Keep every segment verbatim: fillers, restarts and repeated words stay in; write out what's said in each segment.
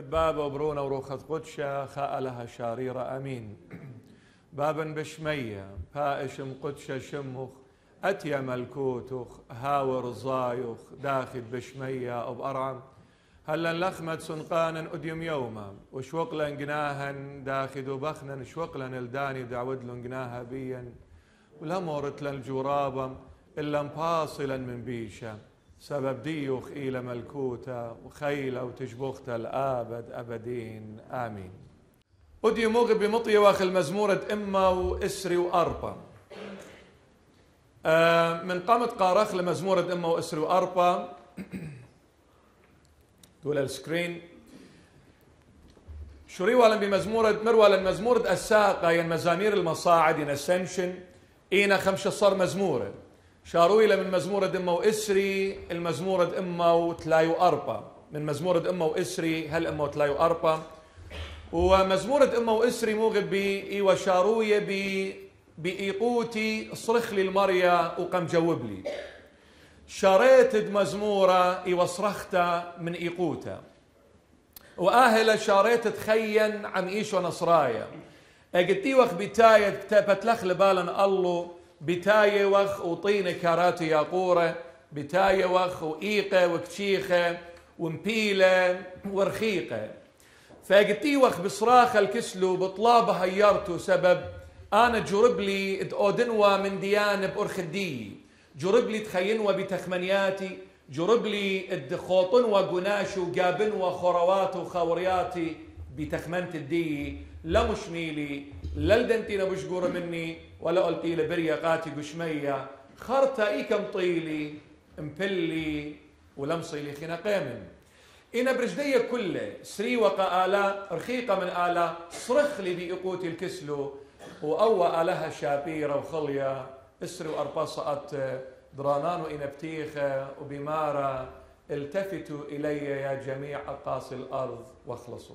بابا وبرونا وروخة قدشة خاء لها شاريرة أمين بابا بشمية بائشم قدشة شمخ أتيا ملكوتخ هاور الزايخ داخل بشمية وبأرعم هلا لخمة سنقانا أديم يوما وشوقلا جناها داخل بخنا شوقلا الداني دعود لن جناها بيا ولمورت للجرابا إلا مفاصلا من بيشا سبب ديوخ إلى ملكوتا وخيلة وتجبخت الآبد أبدين آمين. أدي موغ بمطي واخل مزمورة إما وإسري وأربا آه من قامت قارخ لمزمورة إما وإسري وأربا دول السكرين شريوالا بمزمورة مروالا مزمورة الساقة ين مزامير المصاعد ين Ascension إينا خمسة صار مزمورة شاروي من مزمورة إما وإسري المزمورة إما وتلايو أربا من مزمورة إما وإسري هل إما وتلايو أربا ومزمورة إما وإسري موغب بي وشاروية بي بإيقوتي صرخ لي المريا وقم جوب لي شريت مزمورة وصرختا من إيقوتا وآهل شاريت تخين عن إيشو نصرايا أجتي وخ بتاية بتلخ لبالا الله بتاية وخ وطينة كاراتي ياقورة بتاية وخ وإيقة وكتشيخة ومبيلة ورخيقة فأجتي وخ بصراخ الكسلو بطلابة هيرتو سبب أنا جرب لي أودنوا من ديان بأرخدي جرب لي تخينوا بتخمنياتي جرب لي الدخوطن وقناش وقابن وخروات وخورياتي بتخمنت الدي لا مشميلي لا الدنتينا بشقورة مني ولا قلتي لبريا قاتي قشمية خرطة إيكم طيلي مبلي ولمصيلي خينا قيمن إنا برجدية كله سري وقا آلا رخيقة من آلا صرخ لي بإقوتي الكسلو وأوى آلها شابيرة وخلية اسري وأربصات درانان وإنبتيخة وبمارة التفتوا إلي يا جميع أقاصي الأرض واخلصوا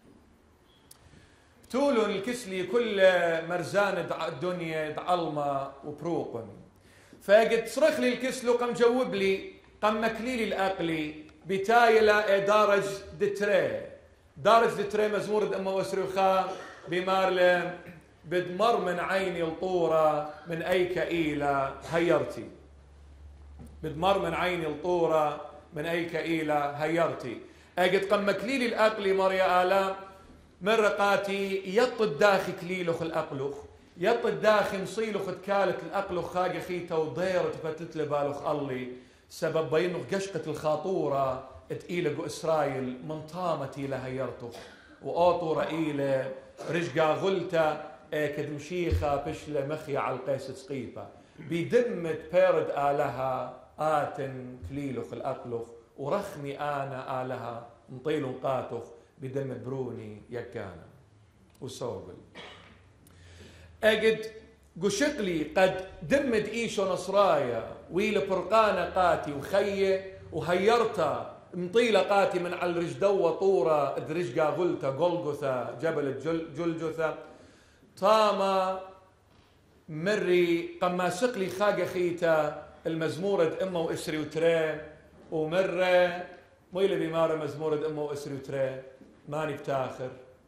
تولون الكسلي كل مرزان الدنيا دعلمة وبروقن فقد صرخ لي الكسلو قم جوب لي قم مكليلي الأقلي بتايلة دارج دتري دارج دتري مزمورة أما وسرخا بمارلة بدمر من عيني الطورة من أي كئيلة هيرتي بدمر من عيني الطورة من أي كئيلة هيرتي أجد قم مكليلي الأقلي مريا آلا من رقاتي يط الداخل كليلخ الأقلخ يط الداخل صيلخ تكالت الأقلخ خاقة خيتا وضير تفتلت لبالخ الله سبب بينخ قشقة الخاطورة تقيلة إسرائيل من طامتي لهيرتخ وآطورة إيلة رجقا غلتا كدمشيخة بشلة مخيا على القيس سقيفة بدمت بيرد آلها آتن كليلخ الأقلخ ورخمي آنا آلها مطيل قاتخ بدم بروني يكانا وصوبل أجد قشقلي قد دمت إيشو نصرايا ويل برقانة قاتي وخيه وهيرتا مطيلة قاتي من على الرجدوة طورة درجقا غلتا قلقثة جبل الجلجثة طاما مري قما سقلي خاقة خيتا المزمورة أمه وإسري وتري ومرة ميلة بمارة مزمورة أمه وإسري وتري ماني بتاخر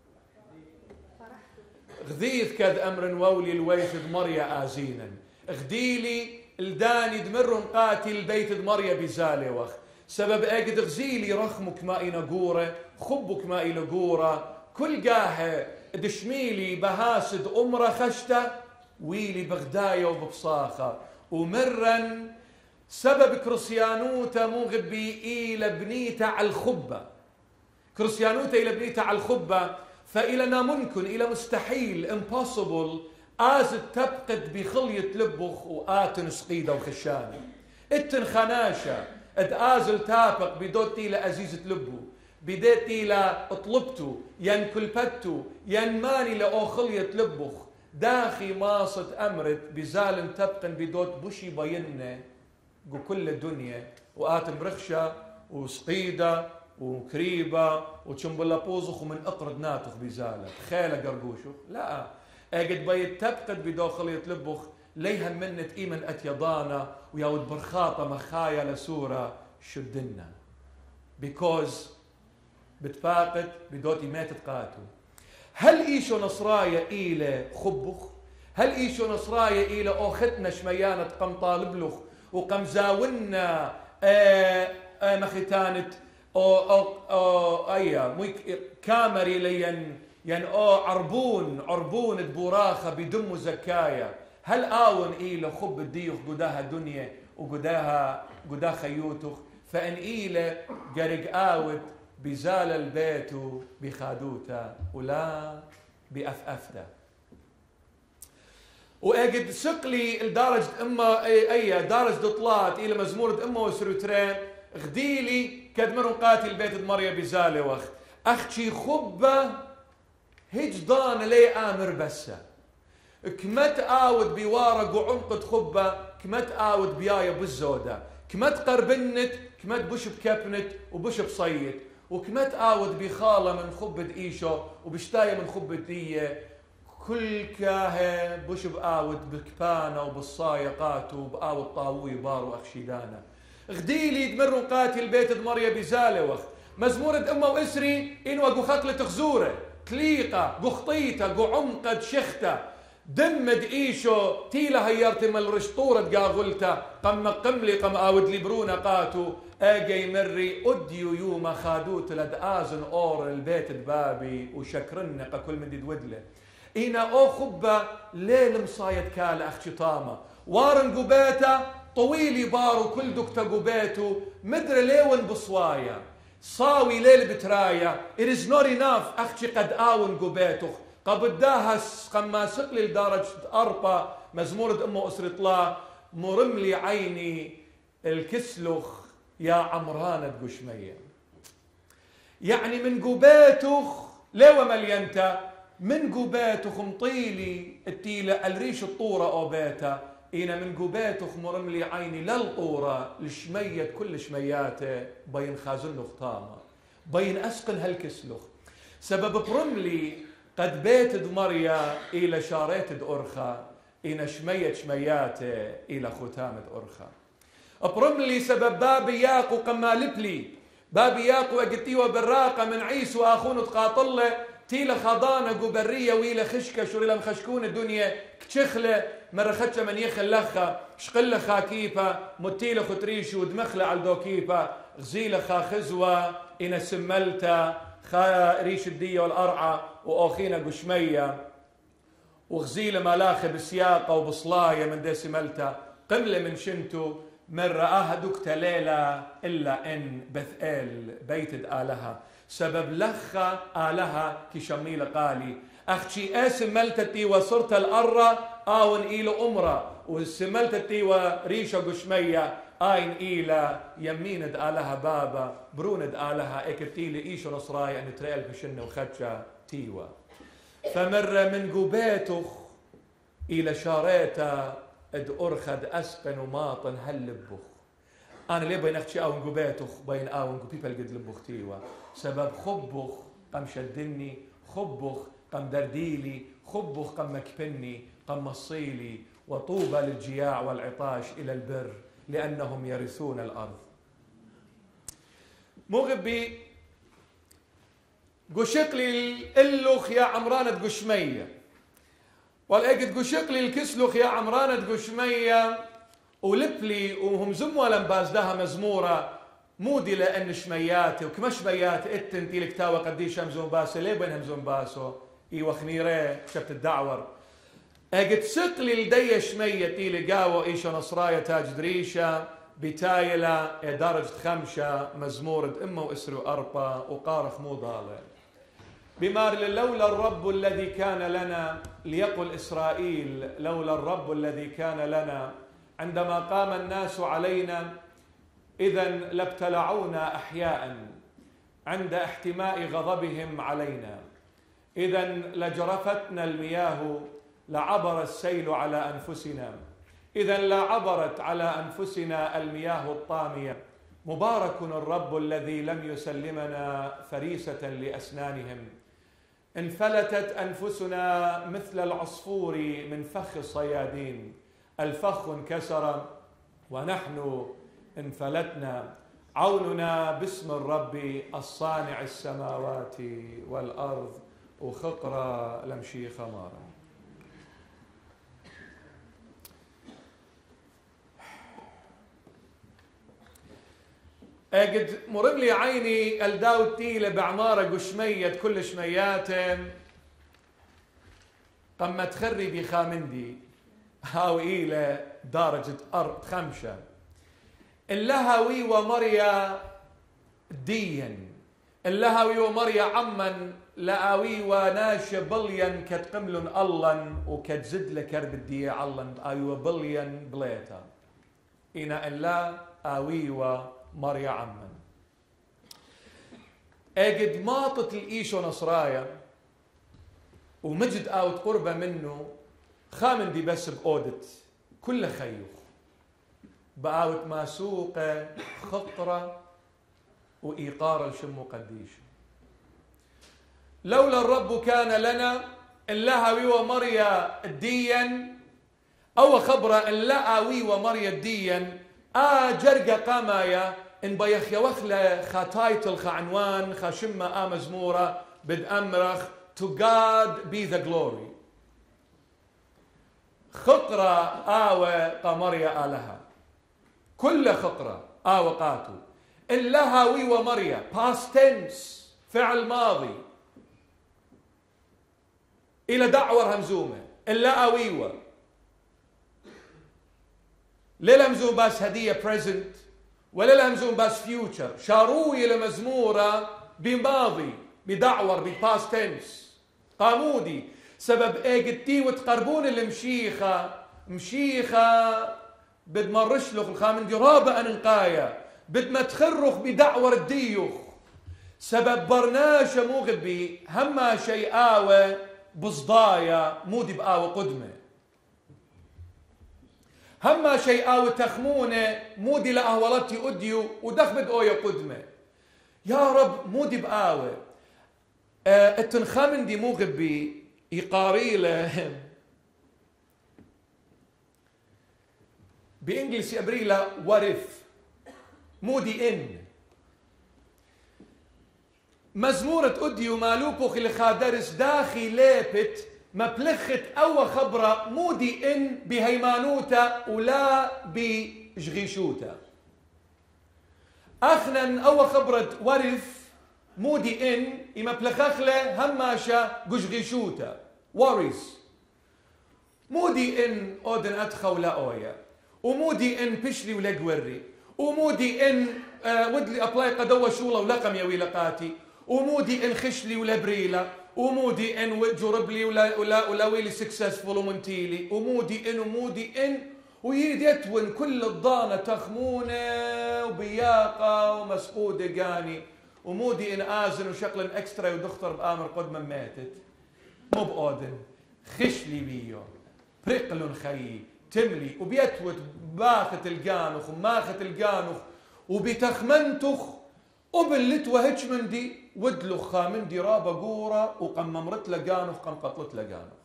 غذيث كذ أمر وولي الويث دمريا آزينا غديلي الداني دمر قاتل بيت دمريا بزالي وخ سبب أجد غزيلي رخمك ما إنقورة خبك ما إلقورة كل قاهة دشميلي بهاسد أمرة خشتة ويلي بغداية وببصاخة ومرا سبب كريستيانوتا مغبي إلى بنيتا على الخبة كريستيانوتا إلى بنيتا على الخبة فإلنا ممكن إلى مستحيل impossible آزد تبقد بخلية لبخ وآتن سقيدة وخشانة اتن خناشة اد آزل تابق بدوت إلى أزيزة لبو بديت إلى اطلبتو ين كلبتو ين ماني لأخلية لبخ داخي ماصت أمرت بزال تبقن بدوت بشي بينة جو كل الدنيا وآتن برخشة وسقيدة وكريبة وتشمبلا بوزخ ومن أقرد ناتخ بزالة خيلة قرقوشو لا أجد بيت تبقد بداخلية لبخ ليها منت إيمن أتيضانا وياود برخاطة مخايا لسورة شدنا because بتفاقت بدوتي ما تتقاتو. هل إيشو نصرايا إلى خبخ؟ هل إيشو نصرايا إلى أوختنا شميانة قم طالبلخ وقم زاونا آه آه مختانت أو أو أو أيا كامري لين ين أو عربون عربون بوراخة بدم زكايا. هل آون إلى خب الديوخ قداها دنيا وقداها قدا خيوتخ فإن إلى قرق آوت بزال البيت بخادوتا ولا بأفأفتا. وأجد سقلي لدرجة إما أي درجة طلعت إلى مزمورة إما وسروترين غديلي كد مرون قاتل بيت مريا بزالي وخ أختي خبة هجضان لي آمر بسا كمت آود بوارق وعمقت خبة كمت آود بيايا بالزودة كمت قربنت كمت بش بكبنت وبش بصيت وكمت آود بخالة من خبة إيشو وبشتاية من خبة دية كل كاهي بش بآود بالكبانة وبالصايقات وبآود طاوي بارو أخشيدانا غديلي دمروا قاتل بيت دمريا بزالوخ مزمورة أمه وإسري إنو أقو خقلة تخزورة تليقة قو خطيطة قو عمقة شختة دمد إيشو تيلا هيرت مال رشطورة قاغلتا قم قملي قم آود لبرونا قاتو أجي مري أديو يوم خادوت لد آزن أور البيت دبابي وشكرنق كل من دودله إنا أو خبة ليل مصايد كالا أختي طامة وارن قبيتا طويلي بارو كل دكتا قبيتو مدري ليون بصوايا صاوي ليل بترايا it is not enough أختي قد آون قبيتو قبداها قما سقلي لدرجة أربا مزمورة أمه أسر طلا مرملي عيني الكسلخ يا عمرانة قشمية. يعني من قبيتخ ليو مليانتا من قبيتخ مطيلي التيلة الريش الطورة أو بيتا إنا من قبيتخ مرملي عيني للطورة لشمية كل شمياته بين خازن خطامة بين أسقن هالكسلخ سبب برملي قد بيت دمريا إلى شاريت دأرخا إنا شمية شمياته إلى ختامة أرخا برملي سبب بابي ياقو قما لبلي بابي ياقو أقتيوه بالراقة من عيس وآخون تقاطله تيلا خضانة قبرية ويلا خشكة شوريلا مخشكون الدنيا كتشخلة مرة خدشة من يخل لخا شقلة خاكيفة متيلة خطريش ودمخلة على دوكيفة غزيلة خا خزوة إنا سملتا خا ريش الدية والأرعى وأخينا قشمية وغزيلة ملاخة بسياقة وبصلاية من دي سملتا قملة من شنتو مرة أهدك تليلة إلا إن بثقل بيت آلها سبب لخة آلها كشميلة قالي أختي أسملتتي وصرت الأرة آون إلى أمرة وسملتتي وريشة قشمية آين إلى يميند آلها بابا بروند آلها إكتيلي إيشو نصراي أن تريل بشنة وخدشة تيوة فمر من قبيتخ إلى شاريتا اد أرخد أسقن وماطن هل لبخ أنا ليه بين أختي آون قبيتخ بين آون قبيبل قد لبخ تيوة سبب خبخ قم شدني خبخ قم درديلي خبخ قم مكبني قم مصيلي وطوبى للجياع والعطاش إلى البر لأنهم يرثون الأرض مغبي قشقلي الإلخ يا عمرانة قشمية والأجد قشقلي الكسلخ يا عمرانة قشمية ولبلي وهم زموا لنباز دها مزمورة مودي لأن شمياتي وكما شميات اتنتي لكتاوة قديش همزون باسو ليه بين همزون باسو ايوه خنيري شبت الدعور اجد سقلي لدي شميتي لقاوة ايشو نصرايا تاج دريشة بتايلة درجة خمشة مزمورة امه واسرو اربا وقارخ مو ضالة بمار لولا الرب الذي كان لنا ليقل اسرائيل لولا الرب الذي كان لنا عندما قام الناس علينا إذا لابتلعونا أحياء عند احتماء غضبهم علينا إذا لجرفتنا المياه لعبر السيل على أنفسنا إذا لعبرت على أنفسنا المياه الطامية مبارك الرب الذي لم يسلمنا فريسة لأسنانهم انفلتت أنفسنا مثل العصفور من فخ الصيادين الفخ انكسر ونحن انفلتنا عوننا باسم الرب الصانع السماوات والأرض وخقرة لمشي خمارة. قد مرم لي عيني الداود تيلة بعمارة قشمية كل شمياتم قم تخري بخامندي هاو إلى درجة أرض خمسة اللهوي ومريا ديا اللهوي ومريا عمن لآوي وناش بليا كتقمل الله وكتزد لكرب الدية الله آيو بليا بليتا إنا الله آوي ومريا عمن أجد ماطت الإيشو نصرايا ومجد آوت قربة منه خامن دي بس بأودت كل خيوخ بآوت ماسوقة خطرة وإيقار الشم قديش لولا الرب كان لنا اللهوي ومريا الديا أو خبرة اللهوي ومريا الديا آ جرقة قامايا إن بيخيا وخلة خاتايتل خعنوان خاشمة آ مزمورة بد أمرخ to God be the glory خقرة آوى قمريا آلها كل خقرة آوى قاتو اللهوي ومريا past tense فعل ماضي إلى دعوة همزومة اللهوي ليلة همزوم باس هدية present ولا همزوم باس future شاروي لمزمورة بماضي بدعور بباست تنس قامودي سبب اجتي وتقربون المشيخة مشيخة بد ما رشلخ الخامن دي رابع انقايا بد ما تخرخ بدعور الديوخ سبب برناشة مغبي هما شيء آوى بصدايا مودي بآوى قدمة هما شيء آوى تخمونة مودي لأهولتي أديو ودخبد أويا قدمة يا رب مودي بآوى أه التنخامن دي مغبي يقاري له بإنجليزي أبري له what if مودي إن مزمورة أديو مالوبوخ اللي خادرس داخي لابت مبلخت أو خبرة مودي إن بهيمانوتا ولا بجغيشوتا أخنا أو خبرة ورف مودي إن إما بلخخلة هماشا جغيشوتا worries مودي إن أودن أدخى ولا أويا ومودي إن بشلي ولا قوري ومودي إن آه ودلي أبلاي قدوة شولة ولقم يا ويلقاتي ومودي إن خشلي ولا بريلة ومودي إن وجربلي ولا ولا ولا ويلي سكسسفول ومنتيلي ومودي إن ومودي إن ويديتون كل الضانة تخمونة وبياقة ومسقودة قاني ومودي إن آزن وشكل إكسترا ودختر بآمر قدما ماتت مو بأودن خشلي بيو برقل خيي تملي وبيتوت باخت القانخ وماخت القانخ وبتخمنتخ وباللت وهج من دي ودلخ خامن دي رابا قورة وقممرت لقانخ قم قطلت لقانخ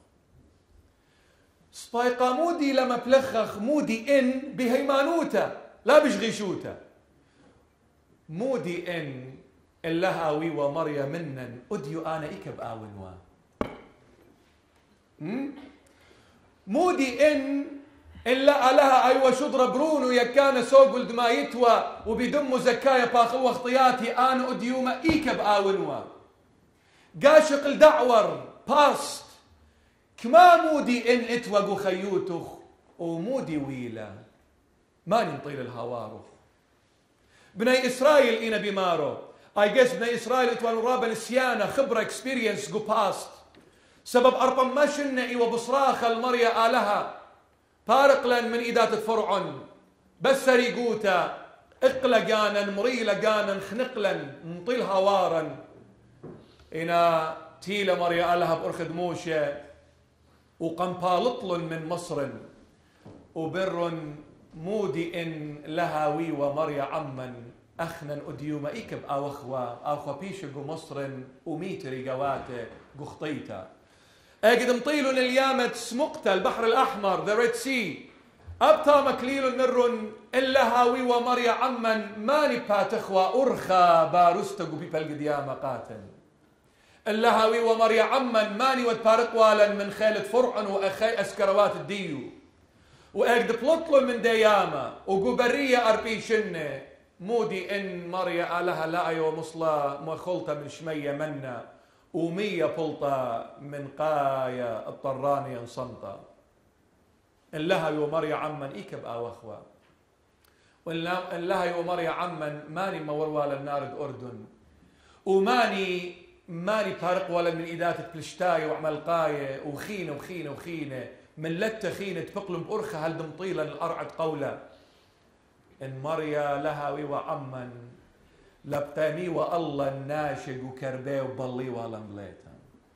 سبايقا مودي لما بلخخ مودي إن بهيمانوتا لا بشغيشوتا مودي إن اللهاوي ومريا منن أديو أنا إكب آونوا مودي إن إلا لها أيوة شضرة برونو يكان سوق ولد ما يتوى وبيدمو زكايا باخو اخطياتي أنا أديوما إيكب آونوا قاشق الدعور باست كما مودي إن اتوقو خيوتخ ومودي ويلا ما ننطيل الهوارخ بني إسرائيل إنا بمارو I guess بني إسرائيل اتوانو رابا نسيانا خبرة experience جو باست سبب أرقم ما شنئي وبصراخ المريا آلها فارقلا من إدات فرعون بس ريقوتا اقلا قانا مريلا قانا خنقلا نطيل هوارا إنا تيلا مريا آلها بأرخد موشة وقنبالطل من مصر وبر مودي إن لهاوي ومريا عمن أخنا أديوما إيكب أو أخوة أو خبيش جو مصر وميتري قواته قخطيتا أجد مطيلون اليامة سمقتا البحر الأحمر the Red Sea أبطى مكليل نر إلا هاوي ومريا عمن ماني باتخوى أرخى باروستقو بيبال قديامة قاتل إلا هاوي ومريا عمن ماني ودبارق والا من خيلة فرعن وأخي أسكروات الديو وأقد بلطلو من ديامة وقبرية أربيشنة مودي إن مريا آلها لا ومصلى مخلطة من شمية منا ومية بلطة من قاية الطراني انصنطة إن لها ومريا عمن إيكب آوخوا وإن لها ومريا عمن ماني موروا للنار أردن وماني ماني بارق ولا من إداتة بلشتاية وعمل قاية وخينة وخينة وخينة من لتة خينة تبقلم بأرخة هل دمطيلا الأرعد قولة إن مريا لها وعمن لبتاني والله الناشق وكربي وبلي ولا مليتا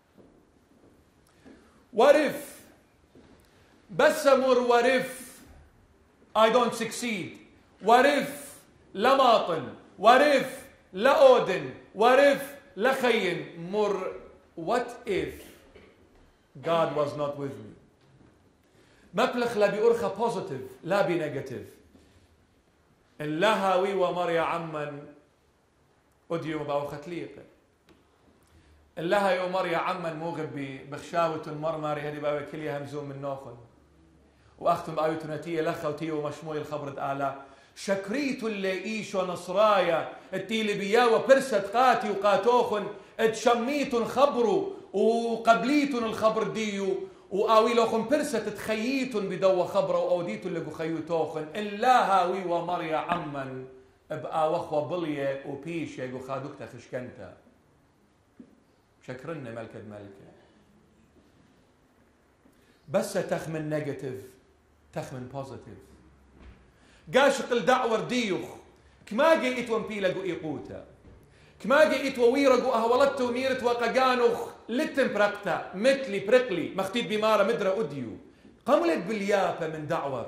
ورف بس أمر ورف I don't succeed ورف لماطن ورف لأودن ورف لخين مر what if God was not with me مبلغ لا بأرخى positive لا بنيجاتيف إن لهاوي ومريا عمن أديوم باوخة ليقة إن لها ومريا عمن موغب بخشاوة المرمري هذه باوي كليها همزوم من نوخن وأختم بآية نتية لخا وتيو مشموي الخبرة آلا شكريت اللي إيشو نصرايا التيلي بيا وبرسة قاتي وقاتوخن اتشميت خبرو وقبليت الخبر ديو وآوي لوخن برسة تخييت بدو خبرو وأوديت اللي قخيوتوخن إلا هاوي ومريا عمن بقى وخوة بلية وبيشة وخادوكتا خشكنتا شكرنا ملكة ملكة بس تخمن نيجاتيف تخمن بوزيتيف قاشق الدعوة ديوخ كما جيت ومبيلة إيقوتا كما جيت وويرق أهولت وميرت وقاقانوخ لتن برقتا مثلي برقلي مختيد بمارة مدرة أديو قملت باليابة من دعوة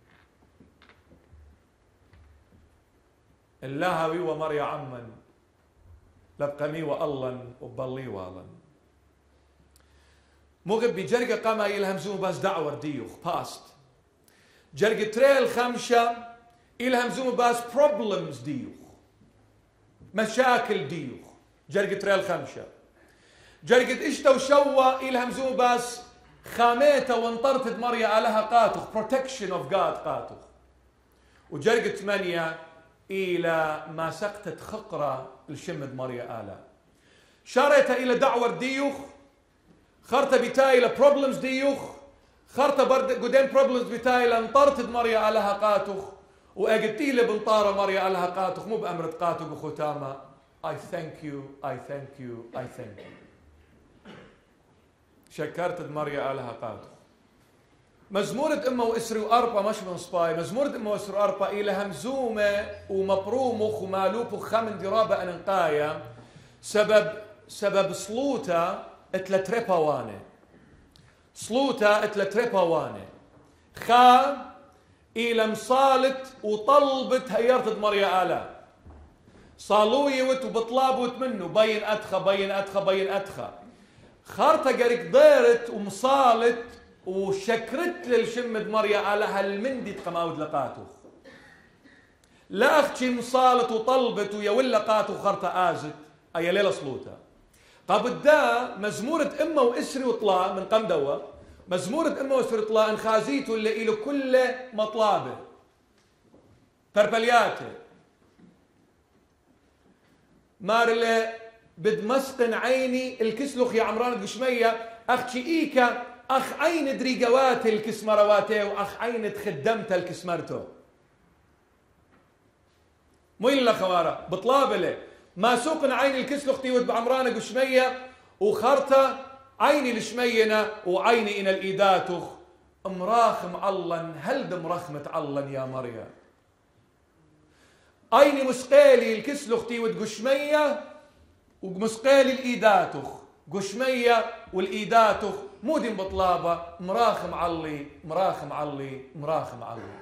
اللهوي ومريا عمن لبقمي والله وبلي والله مغب بجرقة قاما يلهمزون بس دعوة ديوخ باست جرقة تريل خمسة يلهمزون بس problems ديوخ مشاكل ديوخ جرقة تريل خمسة جرقة اشتا وشوى يلهمزون بس خاميته وانطرتد مريا آلها قاتخ protection of God قاتخ وجرقة ثمانية إلى ما سقطت خقرة الشمد مريا آلا شارتها إلى دعوة ديوخ خرطة بتاي إلى problems ديوخ خرطة برد قدام problems بتاي إلى انطرتد مريا آلها قاتخ وأجتي لي بنطارة مريا آلها قاتخ مو بأمرة قاتخ وختامة I thank you I thank you I thank you شكرت مريا آلها قاتخ مزمورة أمه وإسري وأربا مش من صباي مزمورة أمه وإسري وأربا إلى همزومة ومبرومخ ومالوب وخمن درابة أنقايا سبب سبب صلوتا اتلا تريباواني صلوتا اتلا تريباواني خا إلى مصالت وطلبت هيرت مريا آلا صالويوت وبطلابوت منه بين أدخى بين أدخى بين أدخى خارطة قريك ضيرت ومصالت وشكرت للشمد مريا على هالمندي تقماود لقاته لا أختي مصالت وطلبت ويا ولا قاتو خرطة آزت أي ليلة صلوتها قبل دا مزمورة أمه وإسري وطلاء من قم دوا مزمورة أمه وإسري وطلاء انخازيته اللي إله كل مطلابه بربلياته مارلة بدمسقن عيني الكسلخ يا عمران قشمية أختي إيكا أخ عين دريقوات الكسمرواتي وأخ عين تخدمت الكسمرتو مين الأخوارة بطلابله ما سوقن عين الكسلختي ود بعمرانة قشمية وخرطة عيني الشمينة وعيني إن الإيداتخ مراخم علن هل دم رخمة علن يا مريم عيني مسقالي الكسلختي ود قشمية ومسقالي الإيداتخ قشمية والإيداتخ مودين بطلابة مراخم علي مراخم علي مراخم علي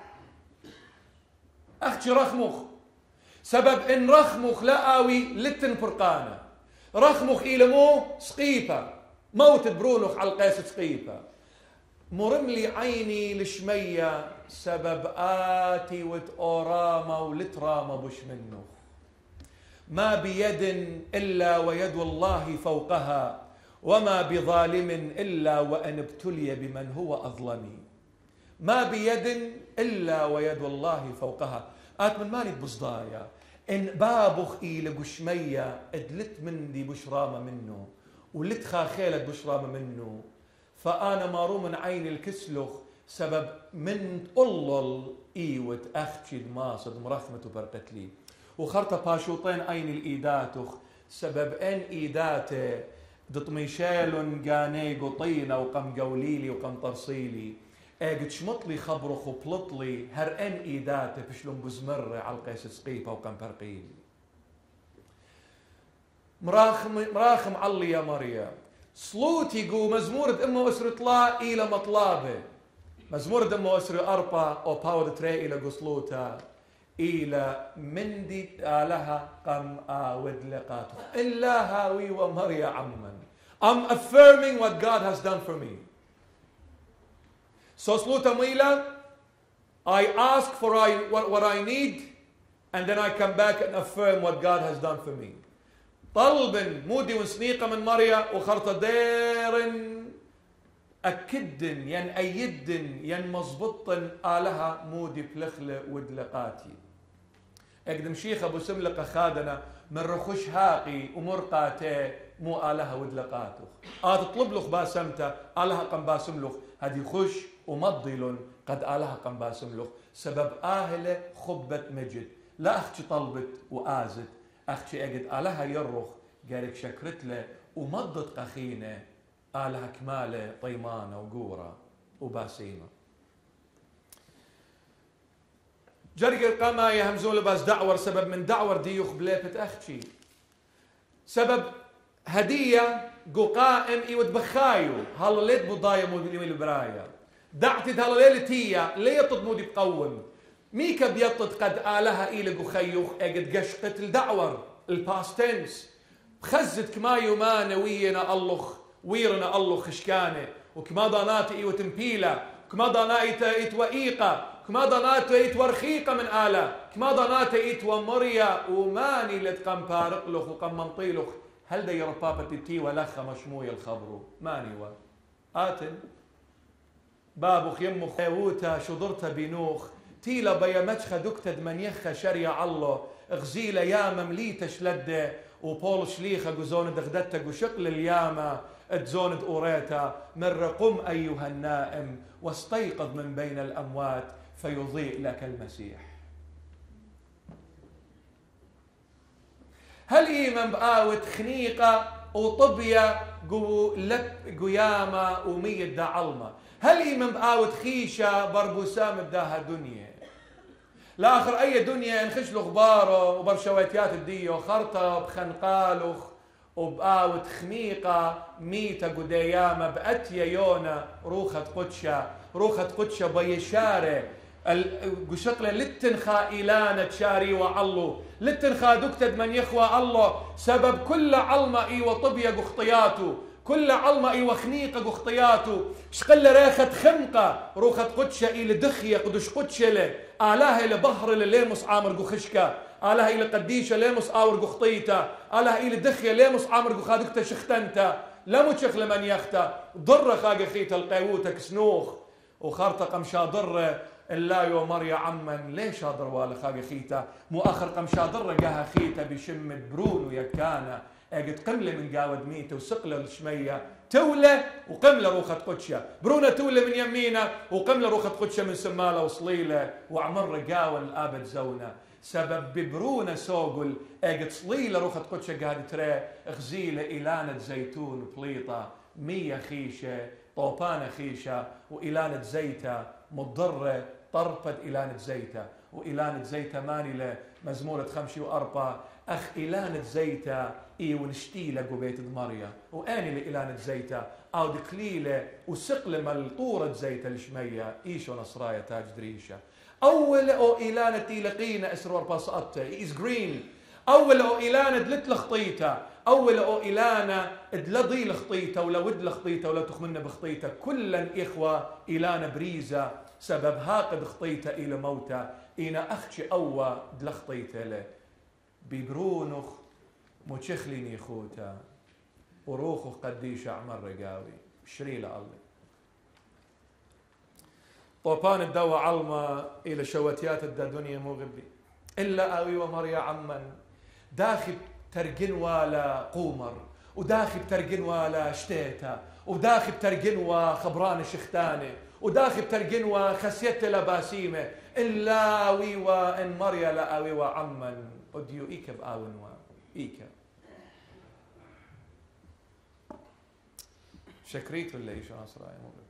أختي رخمخ سبب إن رخمخ لاقاوي لتن فرقانة رخمخ إلى مو سقيفة موت برونخ على القيس سقيفة مرملي عيني لشمية سبب آتي وتأوراما ولتراما بش منه. ما بيد إلا ويد الله فوقها، وما بظالم إلا وأن ابتلي بمن هو أظلمي. ما بيد إلا ويد الله فوقها. آت من مالي بصدايا إن بابخ إلى قشمية ادلت مندي بشرامة منه ولت خاخيلة بشرامة منه، فأنا مارو من عين الكسلخ سبب من تقلل إيوت أختي الماصد مرخمة برقتلي وخرطة باشوطين عين الإيداتخ سبب أن إيداته دطميشيل جاني قطينة وقم قوليلي وقم طرصيلي اجد شمطلي خبرخ وبلطلي هر ان ايداته بشلون بزمر على القيس سقيفه وقم برقيلي. مراخم مراخم علي يا مريم صلوتي قو مزمورة امه اسر طلا الى مطلابه مزمورة امه اسر اربا او باور تري الى قصلوتا الى مندي لها قم اود لقاته الا هاوي ومريا عمن. I'm affirming what God has done for me. So sluta mila, I ask for I, what, what I need, and then I come back and affirm what God has done for me. طلب مودي وسنيقة من مريا وخرطة دير أكدن ين أيدن ين مزبطن آلها مودي بلخلة ودلقاتي. أقدم شيخ أبو سملقة خادنا من رخوش هاقي ومرقاته مو آلها ودلقاته. آه تطلب لخ باسمته آلها قم باسم لخ هدي خش ومضيل قد آلها قم باسم لخ سبب آهله خبت مجد. لا أختي طلبت وآزت أختي أجد آلها يرخ قالك شكرت له ومضت قخينة آلها كمالة طيمانة وقورة وباسيمة. جرق القما يهمزون لباس دعور سبب من دعور ديوخ بليبت أختي سبب هدية قو قائم إيود بخايو هلا ليت بضايا مودي البرايا دعتي هلا ليلة هي ليطد مودي بقوم ميكا بيطد قد آلها إيلي قو خيوخ أجد قشقت الدعور الباستنس بخزت كما يومان وينا الله ويرنا الله خشكانه وكما ضانات إيو تمبيلا كما ضانات إيت وإيقا كما ضانات إيت ورخيقة من آلة كما ضانات إيت ومريا وماني لتقم بارقلخ وقم منطيلخ هل دا يرى بابا تبتي ولخ مشموي الخبرو ماني و آتن بابخ يمخ يوتا شضرت بنوخ تيلا بيا مجخة دكتد من يخ شريع الله اغزيلا يا ممليت شلده وبول شليخة قزون دغدتك وشقل اليامة اتزوند أوريتا من رقم أيها النائم واستيقظ من بين الأموات فيضيء لك المسيح. هل إيمن بقاوة خنيقة وطبية قو لب قيامة ومية دا علمة هل إيمن بقاوة خيشة بربوسام بداها دنيا لا آخر أي دنيا انخش له غباره وبرشويتيات الديو خرطة بخنقالخ وبقاوة خنيقة ميتة قديامة بأتيا يونا روخة قدشة روخة قدشة بيشارة قشقلة لتنخا إلانة تشاري وعلو لتنخا دكتد من يخوى الله سبب كل علمة إي وطبية قخطياته كل علمة إي وخنيقة قخطياته شقل ريخة خنقة روخة قدشة إي لدخية قدش قدشة له آلها إلى بحر لليمس عامر قخشكة آلها إلى قديشة ليمس آور قخطيتا آلها إلى دخية ليمس عامر قخادكتا شختنتا لمو شخل من يختا ضر خاق خيتا القيوتا كسنوخ وخارتا قمشا ضر اللاي ومريا عمن ليش هذا والي خاقي خيتا مو اخر قمشا ضر قاها خيتا بشمة برون ويكانا اجد قمله من قاود ميته وسقله الشميه توله وقمله روخه قدشه برونه توله من يمينه وقمله روخه قدشه من سماله وصليله وعمر قاول الابد زونه سبب ببرونه سوقل اجد صليله روخه قدشه قاعد ترى غزيله إلانة زيتون بليطه مية خيشه طوبانه خيشه وإلانة زيته مضره طرفت إلانة زيته وإلانة زيته ماني لمزمورة خمشي وأربعة أخ إلانة زيته إي ونشتيلة قبيت مريا وأني لإلانة زيته أو دقليلة وسقلة ملطورة زيته الشمية إيشو نصرايا تاج دريشة أول أو إلانة تيلقينا إسرور باسقطة إيز جرين أول أو إلانة لتلخطيته أول أو إلانا إدلضي لخطيته ولا ود لخطيته ولا تخمنا بخطيته كلا إخوة إلانا بريزة سبب هاقد خطيته إلى موته إنا أختي أوى دلخطيته له بيبرونخ متشخليني خوتا وروخه قديش أعمر رقاوي شريلة الله طوبان الدوا علمة إلى شواتيات الدنيا مو غبي إلا أوي ومريا عمن داخل ترجن ولا قومر وداخل ترجن ولا شتيتا وداخل ترجن وخبران شختانه وداخل ترجن وخسيت لباسيمه إلا أوي وإن مريا لا أوي وعمن وديو إيك بآون وإيك شكريت ولا إيش أسرع مو غبي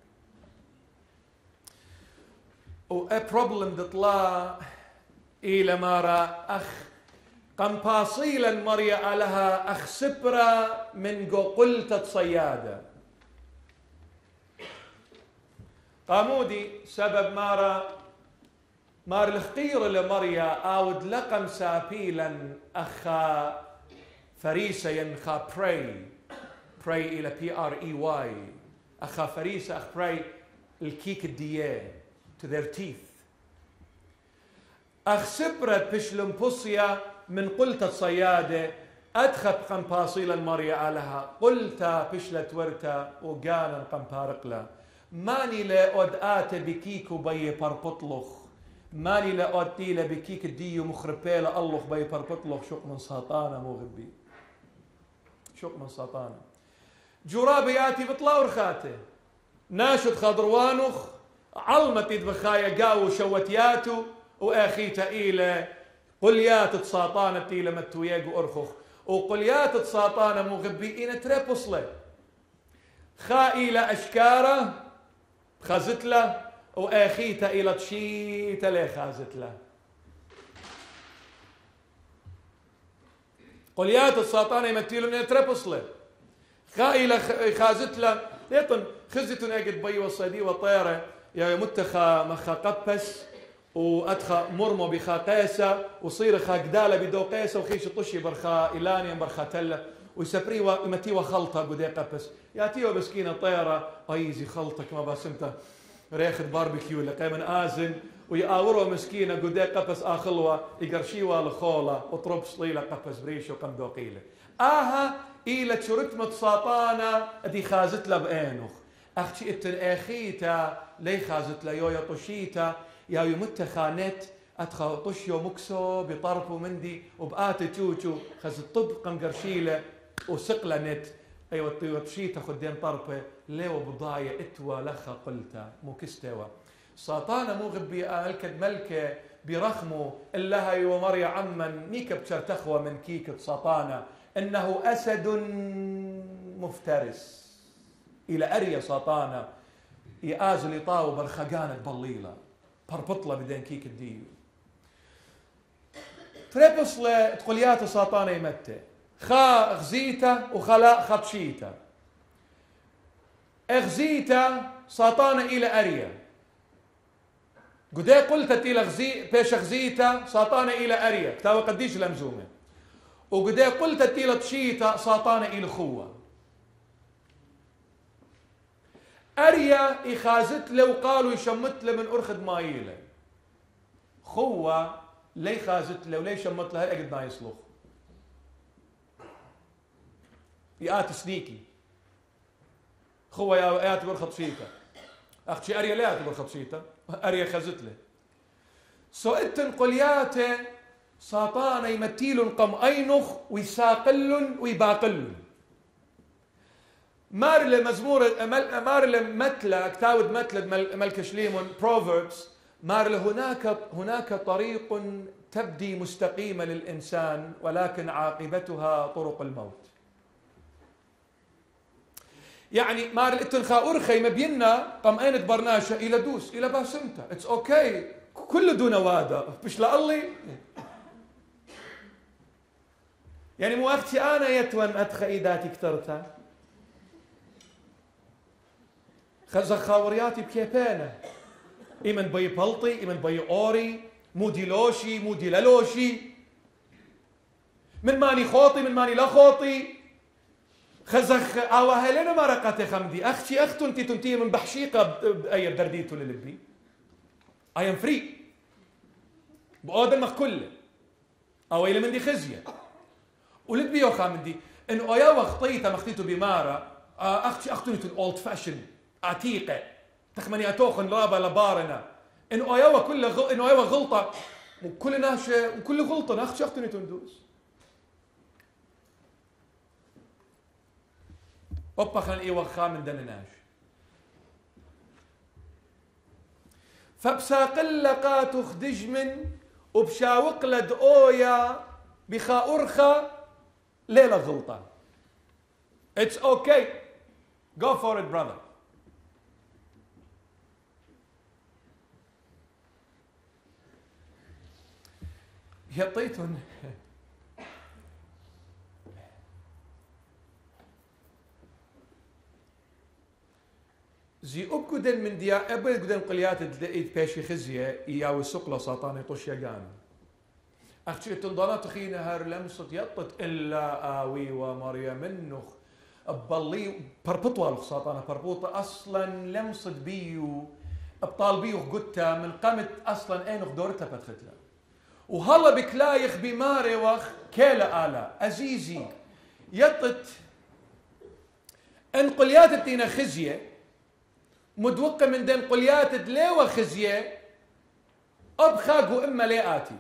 و a problem تطلع إلى مارا أخ قم باصيلا مريا لها أخ سبرة من قلتة صيادة قامودي سبب مارا مار الخطير لمريا أود لقم سابيلا أخا فريسة ينخا pray pray إلى P R E Y أخا فريسة أخ pray الكيك الدياه to their teeth أخ سبرت بشلم بصيا من قلتة صيادة أدخت قنباصيلا المريا لها قلتا بشلت ورتا وقانا قنبارقلا ماني لأود آت بكيك وبي بربطلخ ماني لأود تيلا بكيك الديو مخربيلا الله بي بربطلخ شوق من ساطانة مو غبي شوق من ساطانة جرابياتي بطلع ورخاته ناشد خضروانخ علمتي بخايا قاو شوتياتو واخيتا إلى قليات تساطانة إلى متوياق وأرخخ وقليات تساطانة مغبئين تريبصلة خا إلى أشكارة خازتله واخيتا إلى تشيتا لي خازتله قليات الساطانة يمتيلون إلى تريبصلة خا إلى خازتله يطن خزتون أجد بي وصيدي وطيرة يا متخا مخا قبس وأدخا مرمو بخا قيسة وصير خا قدالة بدو قيسة وخيش طشي برخا إلاني برخا تلة ويسبري ومتيوا خلطة قدي قبس ياتيوا بسكينة طيرة أيزي خلطك ما باسمته ريخد باربيكيو لقي من آزن ويقاوروا مسكينة قدي قبس آخلوة يقرشيوا لخولة وطرب صليلة قبس بريش وقم دوقيلة آها إيلة شرتمة ساطانة دي خازت له بأينوخ أختي إتن أخيتا لي خازت له يويا طشيتا يا يمت خانت أدخل طشيو مكسو بطرفو مندي وبآت توتو خز الطب قم قرشيلة وسقلة نت أيوة طشيتا خدين طرفه ليو بضاية إتوا لخا قلتا مو كستوا ساطانة مو غبي ألكد ملكة برخمو إلا هاي ومريا عمن ميك بشرتخوة من كيكة ساطانة إنه أسد مفترس إلى أريا ساطانة يآزل يطاو برخقانة بليلة بربطلة بدين كيك الديو تريبصلة تقوليات ساطانة يمتة خا غزيته وخلا خبشيته اغزيته ساطانة إلى أريا قدي قلت إلى غزي بيش غزيته ساطانة إلى أريا كتاب قديش لمزومة وقدي قلت إلى تشيته ساطانة إلى خوة أريا إخازت له وقالوا يشمت له من أرخد مايلة خوة لي خازت له ولي شمت له هاي قد ما يصلخ يآت سنيكي خوة يا آيات برخط فيتا أختي أريا لا برخط فيتا أريا خازت له سو إتن قلياته ساطان يمتيل قم أينخ ويساقل ويباقل مار لمزمور مار لمتلة كتاود متلة ملك شليمون بروفربس مار هناك هناك طريق تبدي مستقيمة للإنسان ولكن عاقبتها طرق الموت. يعني مار الاتنخاء أرخي مبينا قم أين برناشة إلى دوس إلى باسمتا اتس اوكي كل دون وادا مش لألي يعني مو أختي أنا يتون أدخى إيداتي كترتها خزخاورياتي بكيبانة إيمن بي بلطي إيمن بي أوري مودي لوشي مودي للوشي من ماني خوطي من ماني لا خوطي خزخ آوهلنا ما رقاتي خمدي أختي أختو أنتي تنتي من بحشيقة بأي برديتو للبي I am free بأودمك كله أو إلى من دي خزية ولبي يوخا من دي إن أيا وخطيته مخطيته بمارة أختي أختو نتو الأولد فاشن عتيقة تخمني أتوخن رابا لبارنا إن أيا وكل غل... إن أيا غلطة وكل ناشة وكل غلطة أختي أختو نتو ندوس أوبا خلنا إيه وخا من دنناش فبساقل لقاتو خدجمن وبشاوق لد أويا بخا أرخا ليلة غلطة It's okay go for it brother يطيتن زي أبقدن من ديا أبقدن قليات دلقيت باشي خزية إياو السقلة ساطاني طش يقان أختي تنضلت خينا هار لمسط يطت إلا آوي ومريم النخ ببلي بربطوا لخ ساطانة بربوطة أصلا لمسط بيو أبطال بيو قدتا من قمت أصلا أينخ دورتها فتختلا وهلا بكلايخ بماري وخ كيلا آلا أزيزي يطت أن قليات التينا خزية مدوقة من دين قليات دليوة خزية أبخاق إما ليآتي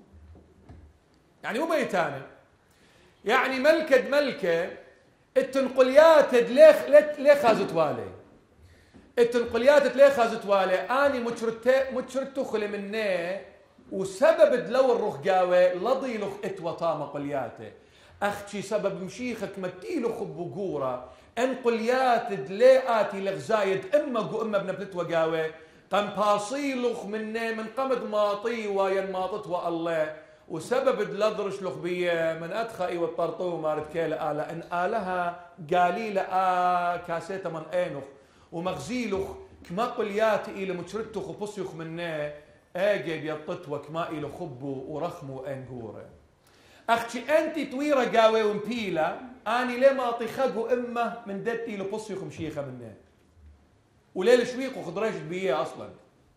يعني مو بيتاني يعني ملكة ملكة التنقليات دليخ ليه خازت والي التنقليات ليه خازت والي أني متشرت متشرت خلي مني وسبب دلو الروح قاوي لضي لخ اتوى طامة قلياته أختي سبب مشيخك متي لخ بقورة ان قليات دلياتي لغزايد اما قو اما بنبلت وقاوي قم باصيلخ مني من قمد ماطي وين ماطت والله وسبب دلدرش لخ بيه من ادخائي والطرطو مارت كيلا آلا ان آلها قاليلة آ كاسيتا من اينخ ومغزيلخ كما قلياتي إلى متشرتخ وبصيخ مني اجي بيطت وكما إلى خبو ورخمو انقوره أختي أنت تويرة قاوي ومبيلة أني ليه ما أطيخاقو إمه من دتي لبصيخ مشيخة منه وليه شويق وخضريش بيه أصلا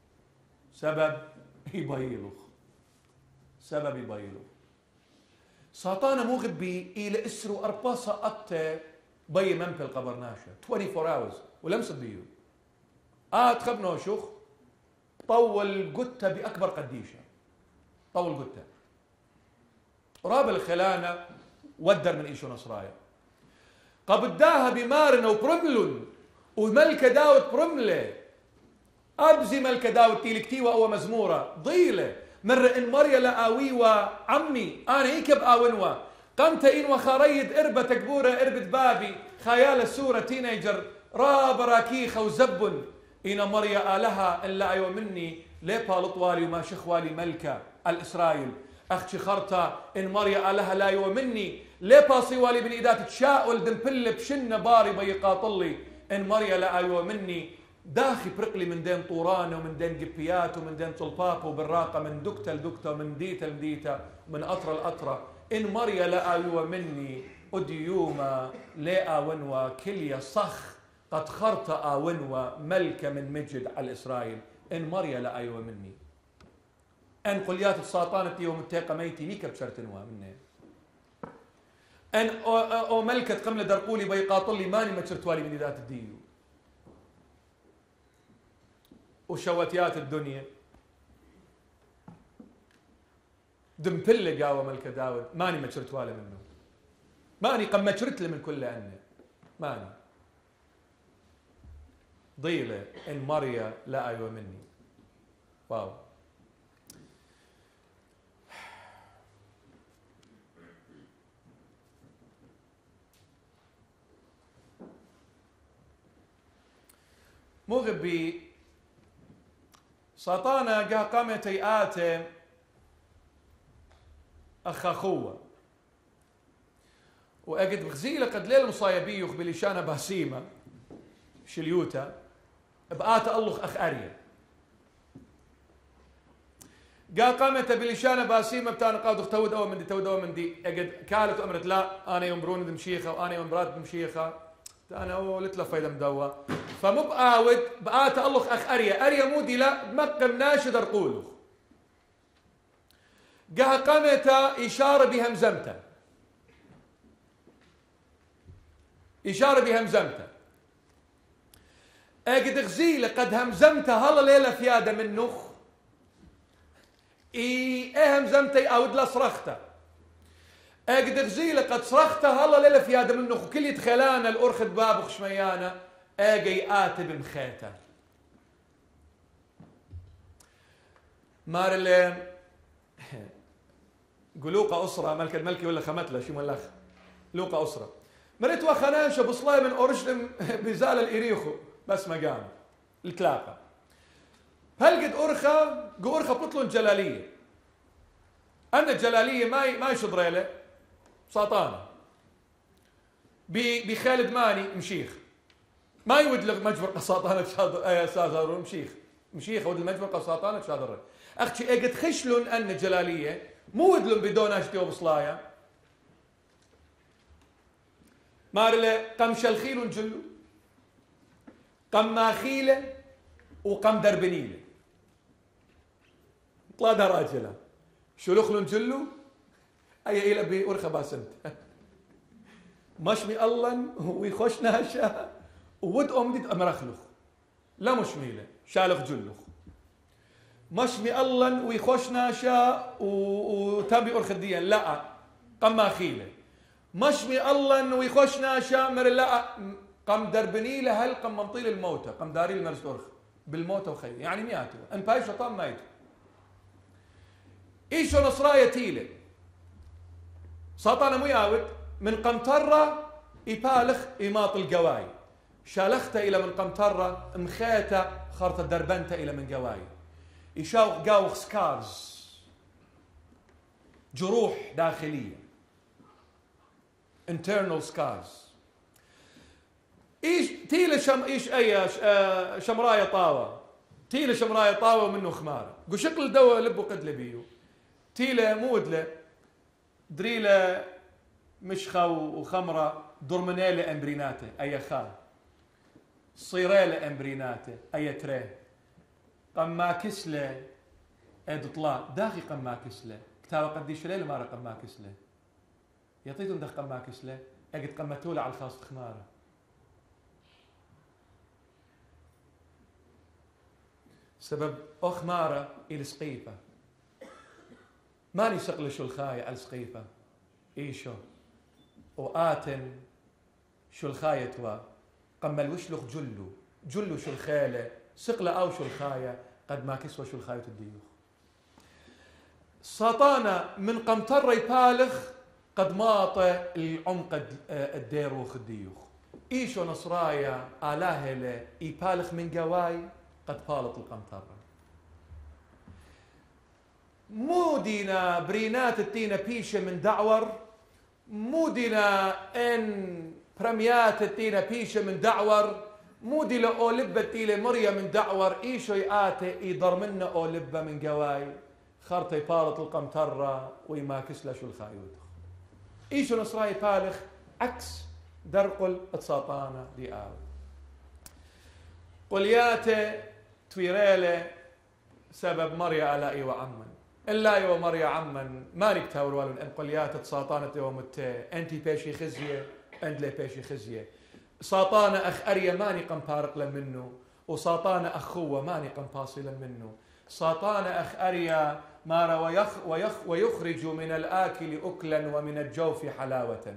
سبب يبايلوخ سبب يبايلوخ ساطانا مو غبي إلى إسرو أرباسة أطة بي منبل قبرناشة أربعة وعشرين hours ولمس بيو آه تخبنا شوخ طول قتة بأكبر قديشة طول قتة راب الخلانة ودر من إيشو نصرايا قبداها بمارنا وبرملون وملكة داود برملة أبزي ملكة داود تيلكتيوة أو مزمورة ضيلة مرة إن مريا لآويوة عمي أنا هيك بآونوة قمت إن وخريد إربة تكبورة إربة بابي خيال السورة تينيجر راب راكيخة وزبن إن مريا آلها إلا أيوة مني ليبا لطوالي وما شخوالي ملكة الإسرائيل أختي خرطة إن مريا آلها لا يو مني ليه باصي والي بن إيدات تشاؤل دنبل بشنة باري بيقاطلي إن مريا لا يو مني داخي برقلي من دين طورانه ومن دين قبيات ومن دين طلباب وبالراقة من دكتة لدكتة ومن ديتة لديتة ومن أطرة لأطرة إن مريا لا يو مني أديوما لا آونوا كليا صخ قد خرط آونوا ملكة من مجد على إسرائيل إن مريا لا يو مني أن قليات الساطانة يوم التاقة ميتي ليك بشرتنوا مني أن أو, أو ملكة قملة درقولي بيقاطلي ماني ما تشرتوالي من ذات الديو وشوتيات الدنيا دمبلة قاوة ملكة داود ماني ما تشرتوالي منه ماني قم ما تشرت من كل أني ماني ضيلة إن مريا لا أيوة مني واو مغبي ساطانا قا قامتي آتي أخاخوة وأجد بغزيلة قد ليل مصايبي يخبلي شانا باسيمة شليوتا بآت ألخ أخ أريا قا قامت بلشانة باسيمة بتانا قادر تود أول من دي تود أول من دي أجد كالت وأمرت لا أنا يوم برون مشيخة وأنا يوم برات مشيخة أنا ولت له فايدة مدوى فمو بقاود بقى تألق أخ أريا أريا مودي لا مقم ناشد أرقوله قا قامت إشارة بهمزمته إشارة بهمزمته أجد غزيلة قد همزمته هلا ليلة فيادة من نخ إي همزمته أود لا صرخته أجد غزيلة قد صرخته هلا ليلة فيادة من نخ وكل يتخلانا الأرخد باب خشميانا أجي آتب مخيته مار اللي قلوقة أسرة ملك الملكي ولا خمتلة شو ملخ لوقة أسرة مريت وخنانشة بصلاي من أورشلم بزال الإريخو بس مقام التلاقة هل قد أرخى قو أرخى بطلون جلالية أن الجلالية ما ما يشضريله ساطانة بخالد ماني مشيخ ما يودلغ مجبر ساطانة شاطر أي أستاذ هارون مشيخ مشيخ ود المجبر ساطانة شاطر أختي قد خشلون أن الجلالية مو ودلون بدون أشتي وبصلايا مارله قم شلخيل جلو قم ماخيله وقم دربنيله طلع دراجله شلخل جلو اي الى بي ورخه باسنت مشمي الله ويخش ناشا ود امدي امرخلخ لا مشميله شالخ جلخ مشمي الله ويخش ناشا وتابي ارخديا لا قم ماخيله مشمي الله ويخش ناشا مر لا قم دربني له هل قم منطيل الموتى قم داري المرس أرخ بالموتى وخير يعني مياتو ان باي شطام مايتو ايشو نصرايا تيله ساطانا مياود من قمطرة يبالخ إماط القواي شالخته إلى من قمطرة مخيته خرطة دربنته إلى من قواي يشاوخ قاوخ سكارز جروح داخلية internal scars ايش تيله شم ايش اي آه شمرايه طاوه تيله شمرايه طاوه منه خمار قو شكل دواء لبو قد لبيو تيله مودله دريله مشخه وخمره درمنيله امبريناته اي خال صيريله امبريناته اي تريه قما كسله اد طلع داخي قما كسله كتاب قديش ليله ما قما كسله يعطيتهم دخ قما كسله اجد قمتوله على الخاص خماره سبب أخمارة إلى سقيفة ماني شغل شو الخاية على سقيفة إيشو وآتن شو الخاية توا قمل وشلخ جلو جلو شو الخالة سقلة أو شو الخاية قد ما كسوة شو الخاية الديوخ ساطانة من قمطر يبالخ قد ماطة العمق الديروخ الديوخ إيشو نصرايا آلاهلة يبالخ من قواي قد بالط القمطرة مو دينا برينات التينا بيشة من دعور مو دينا ان برميات التينا بيشة من دعور مو دينا أولبة تيلة مريا من دعور إيشو يآتي يضر منا أولبة من قواي خرطة يبالط القمطرة ويما كسلا شو الخايوت إيشو نصراي بالخ عكس درقل الساطانة دي آو قلياته تويريله سبب مريا ألائي وعمن إلا يو مريا عمن ما نكتاور والو أن قلياته ساطانة ومتى أنتي بيشي خزية أنت لي بيشي خزية ساطانة أخ أريا ماني قمبارق منه وساطانة أخوة ماني قمباصلا منه ساطانة أخ أريا مارا ويخ ويخ ويخرج من الآكل أكلا ومن الجوف حلاوة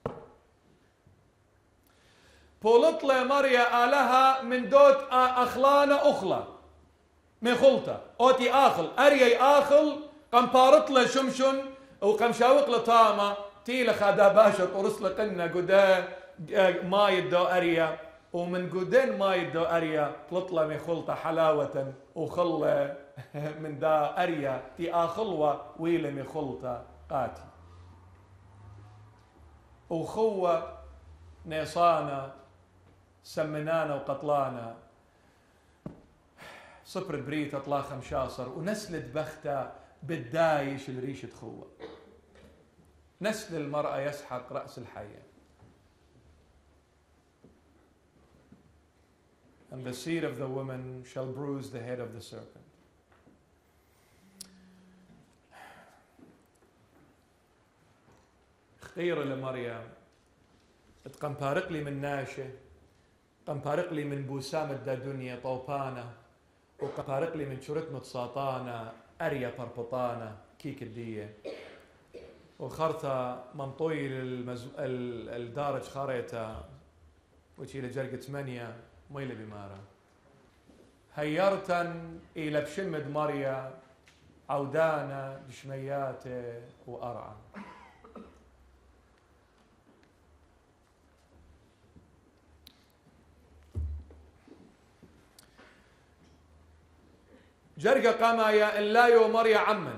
بولطلة مريا آلها من دوت أخلانة أخلى من خلطة أوتي آخل أريا آخل قم بارطلة شمشن وقم شاوقلة طامة تيلة خادا باشا طرسلة قلنا قدا ما يدو أريا ومن قدين ما يدو أريا طلطلة من خلطة حلاوة وخلة من دا أريا تي آخلوة ويلة من خلطة قاتي وخوة نيصانة سمنانا وقطلانا صفر بريت اطلاق خمشاصر ونسلت بختة بالدايش الريشة خوة. نسل المرأة يسحق رأس الحية. And the seed of the woman shall bruise the head of the serpent. خير لمريم تقنبارق لي من ناشة، قنبارق لي من بوسام الدنيا طوبانة، وقنبارق لي من شرط متساطانة أريا بربطانة كيك الدية، وخرطة منطوي للمز... الدارج خاريتا وشي لجرقة ثمانية ميلة بمارة هيرتن إلى بشمد مريا عودانا بشمياته وأرعى. جرقة قمايا اللايو مريا عمن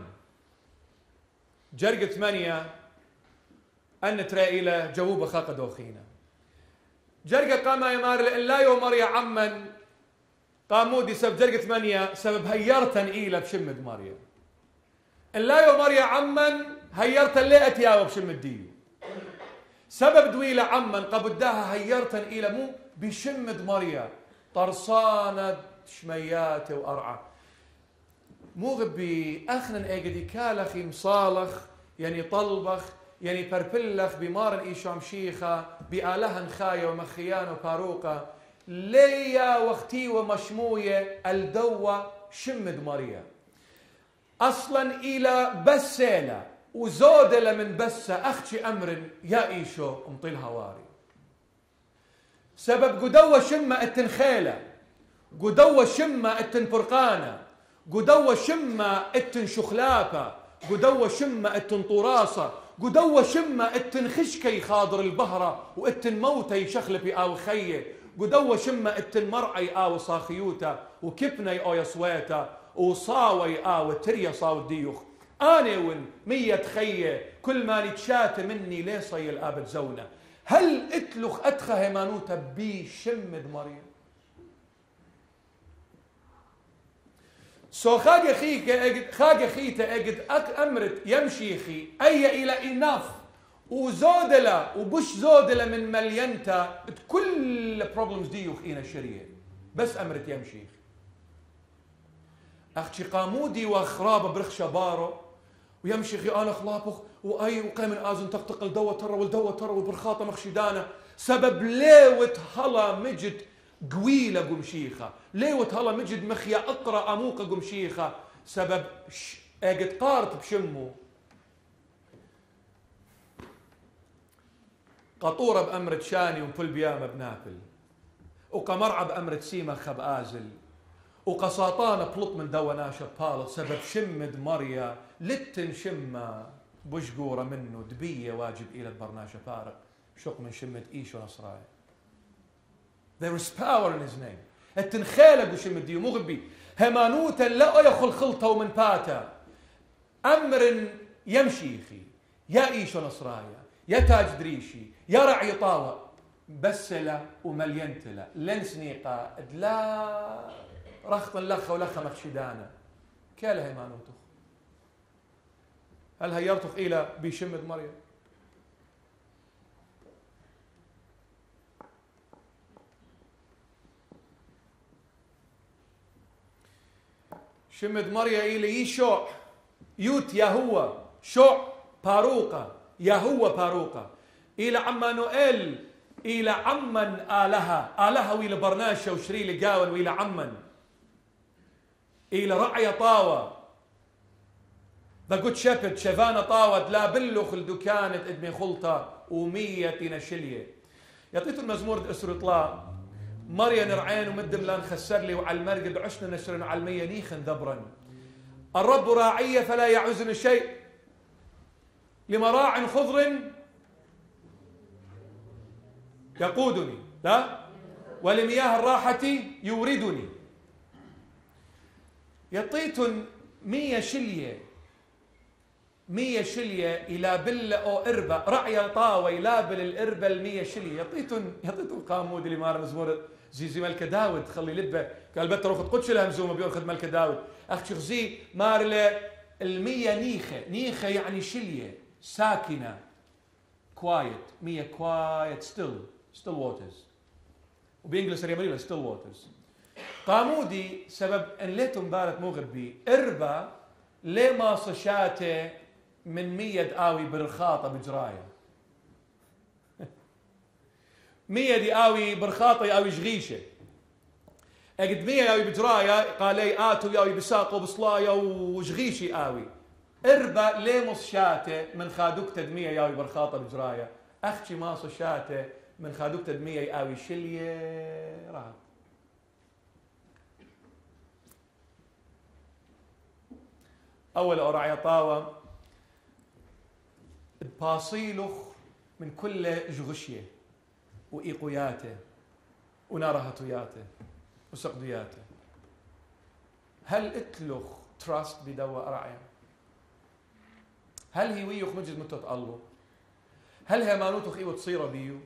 جرقة ثمانية أن ترى إلى جووب خاق دوخينا جرقة قمايا مار اللايو مريا عمن قامودي سبب جرقة ثمانية سبب هيرتن إلى بشمد مريا اللايو مريا عمن هيرتن ليأت ياو بشمد ديو سبب دويلة عمن قبداها هيرتن إلى مو بشمد مريا طرصانة شميات وأرعى مو غبي أخنا أجدي كالخي مصالخ يعني طلبخ يعني بربلخ بمارن إيشام شيخة بآلهن خاية ومخيان وباروقة ليا وقتي ومشموية الدوة شمد مريا أصلا إلى بسالة وزودلة من بسة أختي أمر يا إيشو أمطي الهواري سبب قدوة شمة التنخيلة قدوة شمة التنبرقانة قدوة شمة اتن شخلافة قدوة شمة اتن طراسة قدوة شمة اتن خشكي خاضر البهرة واتن موتي شخلبي آو خيه قدوة شمة اتن مرعي آو صاخيوتا وكبني آو يصويتا وصاوي آو تريا صاو الديوخ أنا ون مية خيه كل ما نتشات مني ليصي الآبد زونة هل اتلخ أتخى هيمانوتا بي شمد مريم سو خاجة خيك أجد خاجة خيته أجد أك أمرت يمشي خي أي إلى إناف وزودلة وبش زودلة من مليانتا كل problems دي يخينا الشريعة بس أمرت يمشي أختي قامودي وخرابة برخ شبارو ويمشي خي أنا خلابخ وأي وقيم آزن تقتقل دوا ترى والدوا ترى والبرخاطة مخشدانة سبب ليوت هلا مجد قويلة قمشيخة ليوت هلا مجد مخيا أقرأ أموقة قمشيخة سبب أجد قارت بشمو قطورة بأمرة شاني ومبل بيامة بنابل وقمرعة بأمرة سيمة خب آزل وقساطانة بلط من دوا ناشا بالط سبب شمد مريا لتن شمة بشقورة منه دبية واجب إلى البرناشة فارق شق من شمد إيشو نصراي. There is power in his name. التنخيلة وشمد ديو مغبي همانوتا لا يخل خلطة ومن باتا أمر يمشيخي يا إيشو نصرايا يا تاج دريشي يا رعي طاوة بسلة وملينتلة لنسنيقة لا رخط لخة ولخة مخشدانة كاله همانوتو هل هيرتخ إلى بيشمد مريم شمد مريم إلى يشوع يوت يهوى شوع باروقة يهوى باروقة إلى عمانوئيل إلى عمن آلها آلها وإلى برناشة وشريل قاون وإلى عمن إلى رعي طاوة The good shepherd شفانة طاوة لا بلخ الدكانة ادمي خلطة ومية نشلية يعطيته المزمور اسر اطلاع مريا نرعين ومدم لان خسر لي وعلى المرقد عشنا نشرن على المية نيخن ذبرا الرب راعية فلا يعوزن شيء لمراع خضر يقودني لا ولمياه الراحة يوردني يعطيتن مية شلية مية شلية إلى بل أو إربة رعي طاوة يلابل الإربة المية شلية يعطيتن يعطيتن قامود اللي مار مزمور زي زي ملك داود خلي لبه قال بتر أخذ قدش لها مزومة بيأخذ ملك داود أخ شخزي مار له المية نيخة، نيخة يعني شلية ساكنة quiet، مية quiet still still waters، وبإنجلس ريمريلا still waters. قامودي سبب ان ليتم بالت مو غربي اربا ليه ما صشاته من مية دقاوي برخاطة بجراية مية دقاوي برخاطة ياوي جغيشة اقد مية ياوي بجراية قال لي آتو ياوي بساقو بصلايا وجغيشي آوي اربا ليه مصشاته من خادوك تدمية ياوي برخاطة بجراية اختي ما صشاته من خادوك تدمية ياوي شلية رات. أول أورع يطاوة باصيلخ من كل جغشية وإيقوياته ونارهتوياته وسقدياته. هل اتلخ تراست بدوا أرعيا؟ هل هي ويخ مجد متت الله؟ هل هي مانوتخ إيوة تصير بيو؟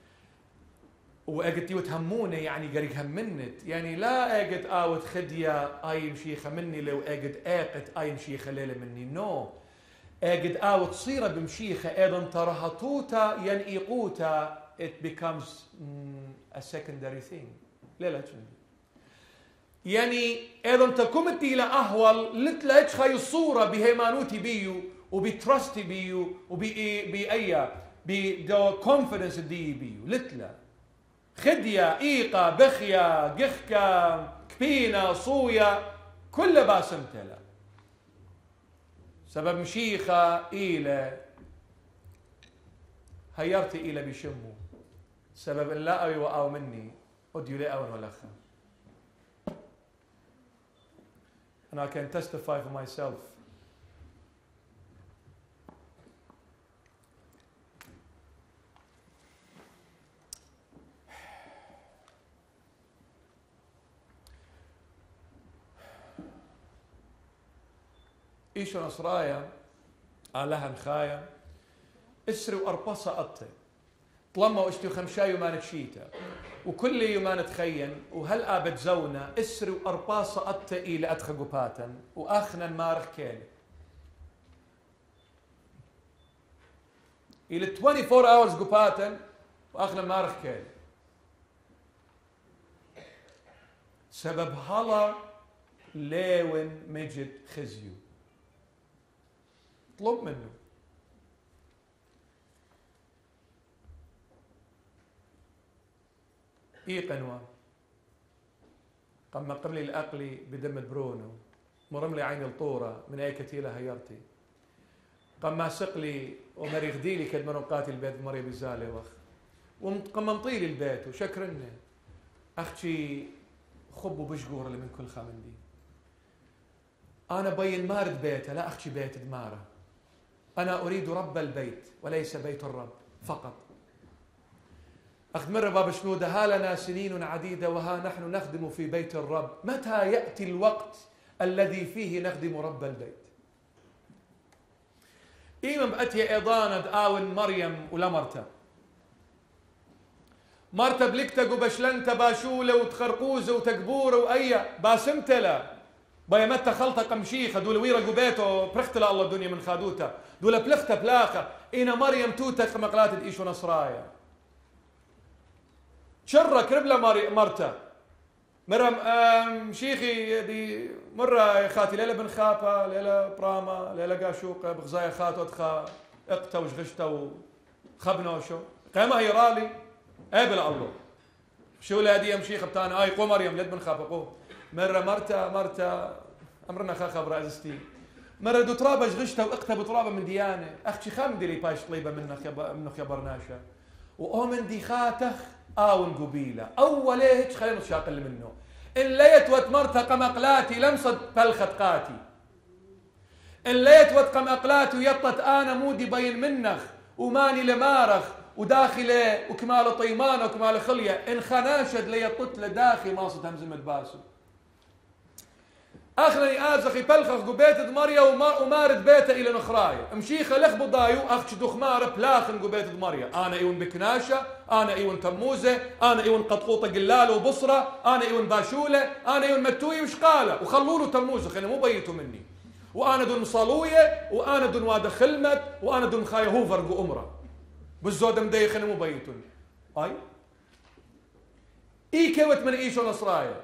وأجت يتهمونه يعني قريق همنت يعني لا أجت آوت خدية آي مشيخة مني لو أجت آقت آي مشيخة ليلة مني نو no. أجت آوت صيرة بمشيخة أيضا ترهطوتا ينقيقوتا it becomes mm, a secondary thing ليلة يعني أيضا تكمتي لأهول لتلاقيش خاي الصورة بهيمانوتي بيو وبترستي بيو وبأي بدو confidence دي بيو لتلا خدية إيقا بخيا قخكا كبينة صويا كل باسمتلا سبب مشيخة إيلة هيرتي إيلة بشمو سبب إن لا أوي وأو مني أديو لا أون ولا خا. And I can testify for myself. إيشو نصرايا آلها نخايا اسري وأربصة أطي طلما واشتي خمشا يومان تشيتا وكل يومان تخين وهل آبت زونا اسري وأربصة أطي إلى أدخل قباتا وآخنا المارخ كيلي إلى أربعة وعشرين hours قباتا وآخنا المارخ كيلي سبب هلا ليون مجد خزيو اطلب منه اي قنوة قم قبلي الأقلي بدم برونو مرملي عين الطورة من أي كتيلة هيرتي قم سقلي ومري غديلي كد منوقاتي البيت مري بزالي وخ وقم مطيلي البيت وشكرني أختي خب بشقور اللي من كل خامندي أنا بين مارد بيته لا أختي بيت دماره أنا أريد رب البيت وليس بيت الرب فقط. أخذ مرة باب شنودة ها لنا سنين عديدة وها نحن نخدم في بيت الرب متى يأتي الوقت الذي فيه نخدم رب البيت. إيمم بأتي إضانة آون مريم ولا مرتا مرتا بلكتا قبشلنتا باشولة وتخرقوزة وتقبورة وأيا باسمتلا بايا متى خلطة قمشيخة دول ويرا قبيتو برختلا الله الدنيا من خادوتا دول بلختا بلاخة إينا مريم توتا مقلات إيشو نصرايا شرة كربلا مرتا مرة شيخي دي مرة خاتي ليلة بن خابة ليلة براما ليلة قاشوقة بغزايا خاتو ادخا اقتا وشغشتا وخبنا وشو قيمة هي رالي قابل الله شو لا دي ام شيخ بتاعنا اي قو مريم لد بن خابة قو مرة مرتا مرتا امرنا خا خبر ازستي مرة دو ترابة شغشتا واقتا بترابة من ديانة اختي خام ديري باش طليبة منك يا منك يا برناشا واومن دي خاتخ آون قبيلة أول هيك خلينا نص أقل منه إن ليت وتمرتها قمقلاتي لمصد بلخت قاتي إن ليت وتقم أقلاتي ويطت أنا مودي بين منخ وماني لمارخ وداخله وكمال طيمان وكمال خلية إن خناشد ليطت لداخي ماصد همزمة باسو أخلني آزخي بلخخ قبيت دمريا ومارد بيته إلى نخرايا مشيخة لخ بضايو أخش دخمارة بلاخن قبيت دمريا أنا إيون بكناشة أنا إيون تموزة أنا إيون قطقوطة قلالة وبصرة أنا إيون باشولة أنا إيون متوي وشقالة وخلولوا تموزة خلينا مو بيتوا مني وأنا دون صالوية وأنا دون واد خلمت وأنا دون خايا هوفر جو أمرة بالزود مديخن مبيتون أي إي كوت من إيشو نصرايا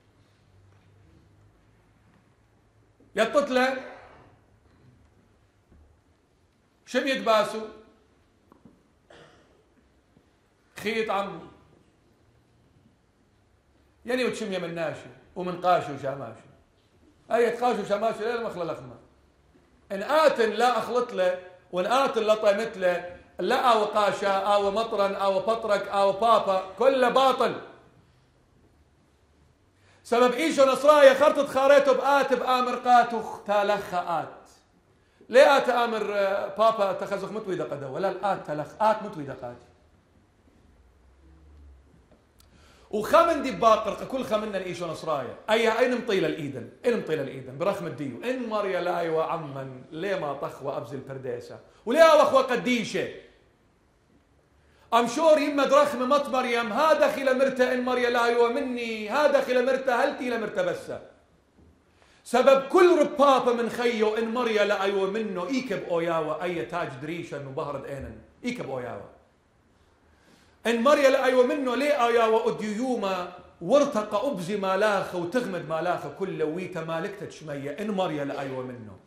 يطتله شم يتباسو خيط عمي يعني وتشم من ناشي ومن قاشي وشاماشي أي قاشي وشاماشي لا مخلى لخمة إن آتن لا أخلط له وإن آتن لا طيمت له لا أو قاشا أو مطرا أو بطرك أو بابا كله باطل سبب إيشو نصرايا خرطت خاريته بآت بآمر قاتو تالخ آت ليه آت آمر بابا تخزخ متوي دقده ولا الآت تلخ آت متوي دقاتي وخمن دي باقر كل خمنا إيشو نصرايا أي أين مطيل الإيدن إن مطيل الإيدن برخم الديو إن مريا لاي وعمن ليه ما طخوة أبز البرديسة وليه وخوة قديشة أمشور يمد رخم مط مريم هذا خل مرته إن مريا لاي ومني هذا خل مرته هلتي لمرته بس سبب كل ربابة من خيو إن مريا لاي ومنه إيكب أوياوة أي تاج دريشة وبهرد إينن إيكب أوياوة إن مريا لأيوة منه ليه آيا وأديوما وارتقى أبزي مالاخة وتغمد مالاخة كل ويتا مالكتت شمية إن مريا لأيوة منه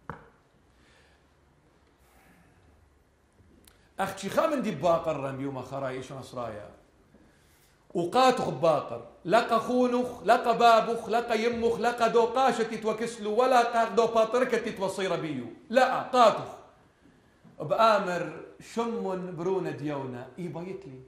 أختي خامن دي باقر رم يوم خراي إيش نصرايا وقاتخ باقر لقى خونخ لقى بابخ لقى يمخ لقى دو قاشة تتوكسلو ولا قاق دو باطركة تتوصير بيو لا قاتخ بآمر شم برونة ديونا إي بايتلي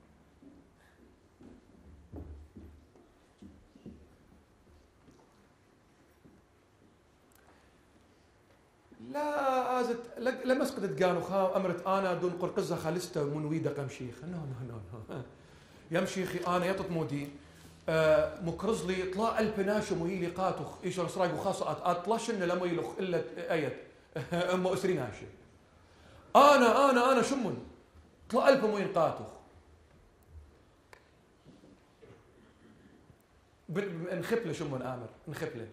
لا آزت لما سقطت قانو خاو أمرت أنا دون قرقزة خالسته من ويدا قمشيخ نو نو نو نو يمشيخي أنا يطط مودي آه مكرز لي طلع البناشم وهي لي قاتخ إيش رسراي وخاصة أطلعش إن لما يلخ إلا آية أم أسرين هاشي أنا أنا أنا شمن طلع ألف وين قاتخ نخبله شمن آمر نخبله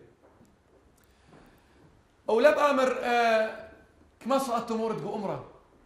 أو لا بآمر آه كما صعدت مورد جو أمره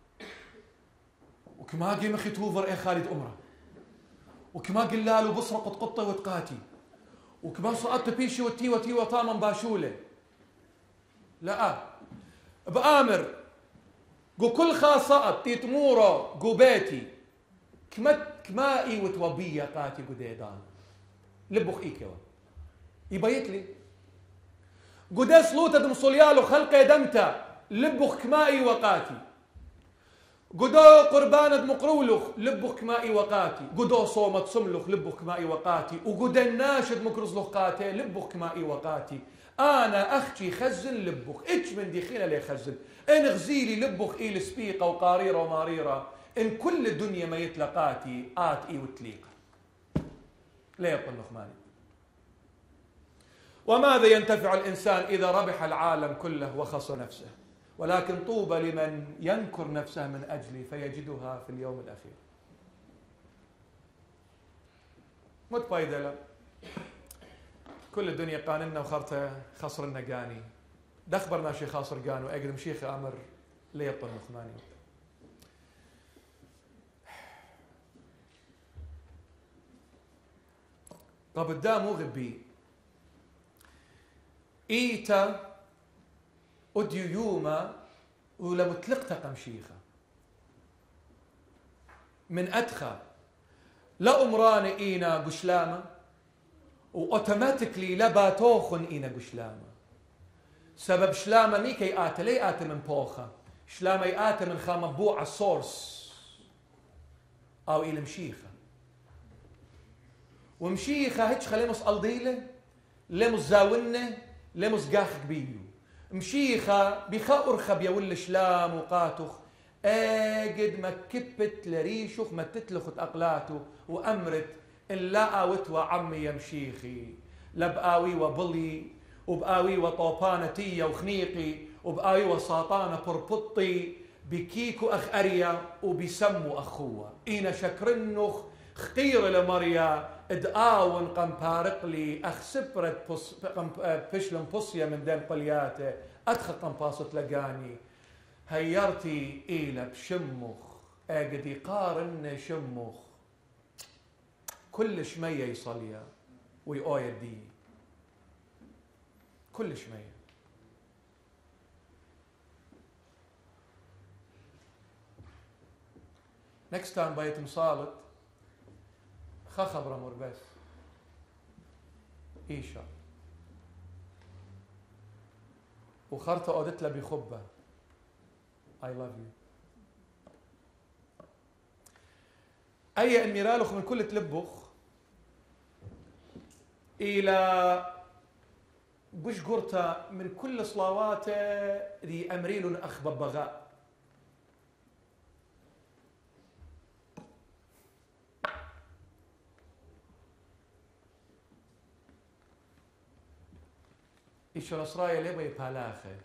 وكما قي مخي توفر إيه خالد أمره وكما قلنا له بصرة قط قطة وتقاتي وكما صعدت بيشي وتي وتي وطاما باشولة لا بآمر جو كل خاصات تيتمورو جو بيتي كما كما اي وتوبيه قاتي قديدان لبخ ايكوا يبيت لي قداس لوتا دم صليالو خلق دمتا لبخ كما اي وقاتي قدو قربان مقرولخ لبخ كما اي وقاتي قدو صومت سملخ لبخ كما اي وقاتي وقد الناشد مكرزلخ قاتي لبخ كما اي وقاتي انا اختي خزن لبخ اتش من دي خينا لي خزن ان غزيلي لبخ اي لسبيقه وقاريره وماريره ان كل الدنيا ما يتلقاتي ات اي وتليقه لا يطل نخماني وماذا ينتفع الانسان اذا ربح العالم كله وخسر نفسه ولكن طوبى لمن ينكر نفسه من اجلي فيجدها في اليوم الاخير مت بايدلا كل الدنيا قاننا وخرته خسر النقاني دخبرنا شي خاصر قانو اقدم شيخ امر ليطن نخماني طب الدام غبي ايتا اديو يوما ولما تلقت قمشيخه من ادخى لا امران اينا قشلامه واوتوماتيكلي لا باتوخن اينا قشلامه سبب شلامه ميكي آت لي آت من بوخه شلامه آت من خامبوع السورس او الى مشيخه ومشيخه هيك خليمس الضيله لمس زاونه لمس قاخ بيو مشيخه بخاورخه بيول شلام وقاتخ اجد ما كبت لريشخ ما تتلخت اقلاته وامرت ان لا اوتوا عمي يا مشيخي لبقاوي وبلي وبقاوي وطوبانتي وخنيقي وبقاوي وساطانه بربطي بكيكو اخ اريا وبسمو اخوه اين شكرنخ خقير لمريا ادآون قم بارقلي اخ سبرت بشلم بصيه من دين قلياته أدخل قنباصة لقاني هيرتي إلى بشمخ أجدي قارن شمخ كل شمية يصليا ويقوي الدي كل شمية. next time بيت مصالت خا خبر مر بس إيشا وخرطة قودت له بخبة I love you. أي أميرالخ من كل تلبخ إلى بوش قرطة من كل صلاواته ذي أمريل أخبب بغاء إيش نصرايا ليه بي بالاخه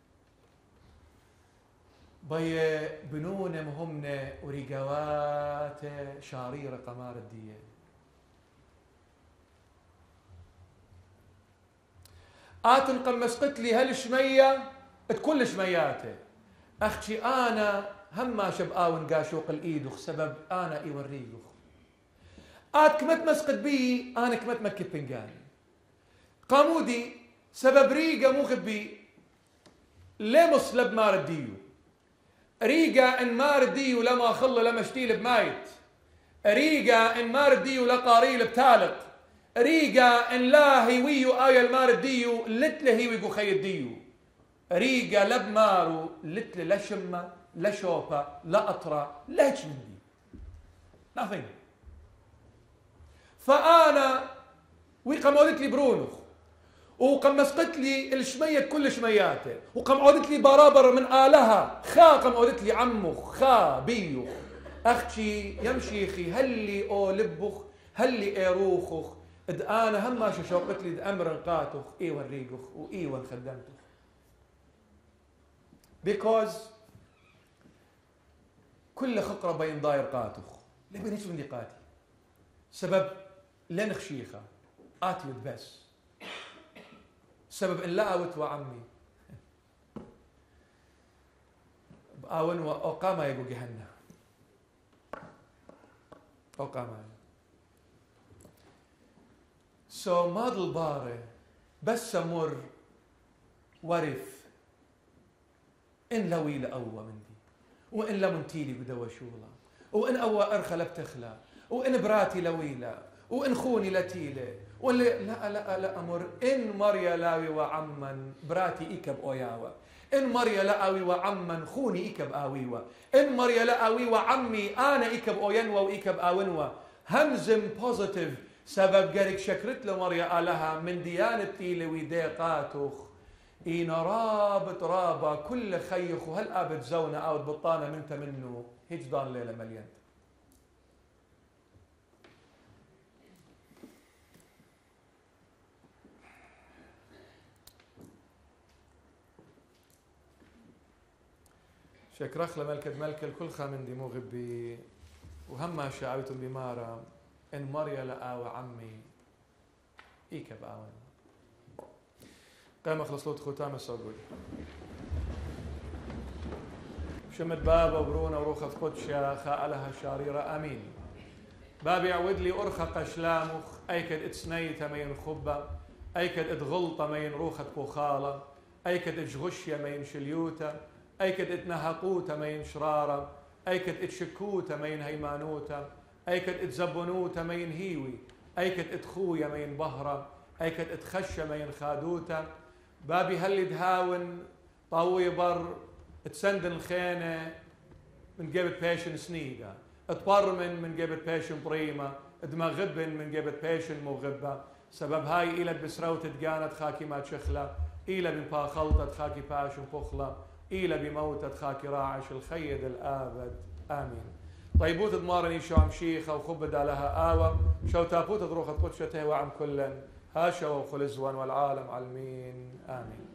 بي بنون مهمنة ورقوات شاريرة قمار الدية آتن قمس قتلي هالشمية تكل شمياته أختي أنا هما شبقاون قاشوق الإيدوخ سبب أنا إيوريدوخ آت كمت مسقط بي أنا كمت مكب بنقاني قامودي سبب ريقة مغبي ليه مصلب مار الديو ريقة إن مار الديو لما خل لما شتيل بمايت ريقة إن مار الديو لقاريل بتالق ريقة إن لا هيويو آية المار الديو لتل هيويقو خي الديو ريقة لب مارو لتل لا شمة لا شوفة لا أطرة لا هيك من دي nothing. فأنا ويقام عودت لي برونخ وقام مسقت لي الشمية كل شمياته وقام عودت لي برابر من آلها خا قام عودت لي عمخ خا بيوخ أختي يمشيخي هلي أو لبخ هلي إيروخخ إد أنا هما شوقت لي أمر قاتخ إيوان ريقخ وإيوان خدمتخ because كل خقرة بين داير قاتخ ليه بنيش من قاتي سبب لنخ شيخة آتي بس سبب إن لا أوت وعمي بآون وأقام يقو جهنم أقام سو so ماد البارة بس مر ورث إن لوي لأوى من دي وإن لمنتيلي بدوا شولا وإن أوى أرخى لبتخلى وإن براتي لويلة وإن خوني لتيلة ولا لا لا لا أمر إن مريا لاوي وعمن براتي إكب أوياوة إن مريا لاوي وعمن خوني إكب آويوة إن مريا لاوي وعمي أنا إكب أوينوة وإكب آونوة همزم بوزيتيف سبب قالك شكرت له مريا آلها من ديانتي لوي ديقاتخ إن رابط رابا كل خيخ وهل آبت زونة أو بطانة منت منه هيج ضان ليلة مليان شكرخ لملكة ملك الكل خامن دي مغبي وهما شعبتم بمارا إن مريا لآ وعمي إيكب آوان قام أخلص لوت ختام الصقول شمت بابا وبرونا وروخة قدشة خاء الشاريرة أمين بابي عود لي أرخق أشلامخ أيكد اتسني تمين خبة أيكد اتغلط مين روخة بوخالة أيكد اتغشية مين شليوتة أيكد اتنهقوتا مين شرارة أيكد اتشكوتا مين هيمانوتا أيكد اتزبنوتا مين هيوي أيكد اتخويا مين بهرة أيكد اتخشى مين خادوتا بابي هل دهاون طاوي بر اتسندن الخينة من جيبت بيشن سنيقة اتبرمن من جيبت بيشن بريمة ادمغبن من جيبت بيشن مغبة سبب هاي إلى بسروت تقانت خاكي ما تشخلة إلى من با خلطة خاكي باشن بخلة إلى بموتة خاكي راعش الخيد الآبد آمين. طيبوت دمارني شو عم شيخة وخبد عليها آوة شو تابوت روخة قدشته وعم كلن هاشا وخلزوان والعالم علمين آمين.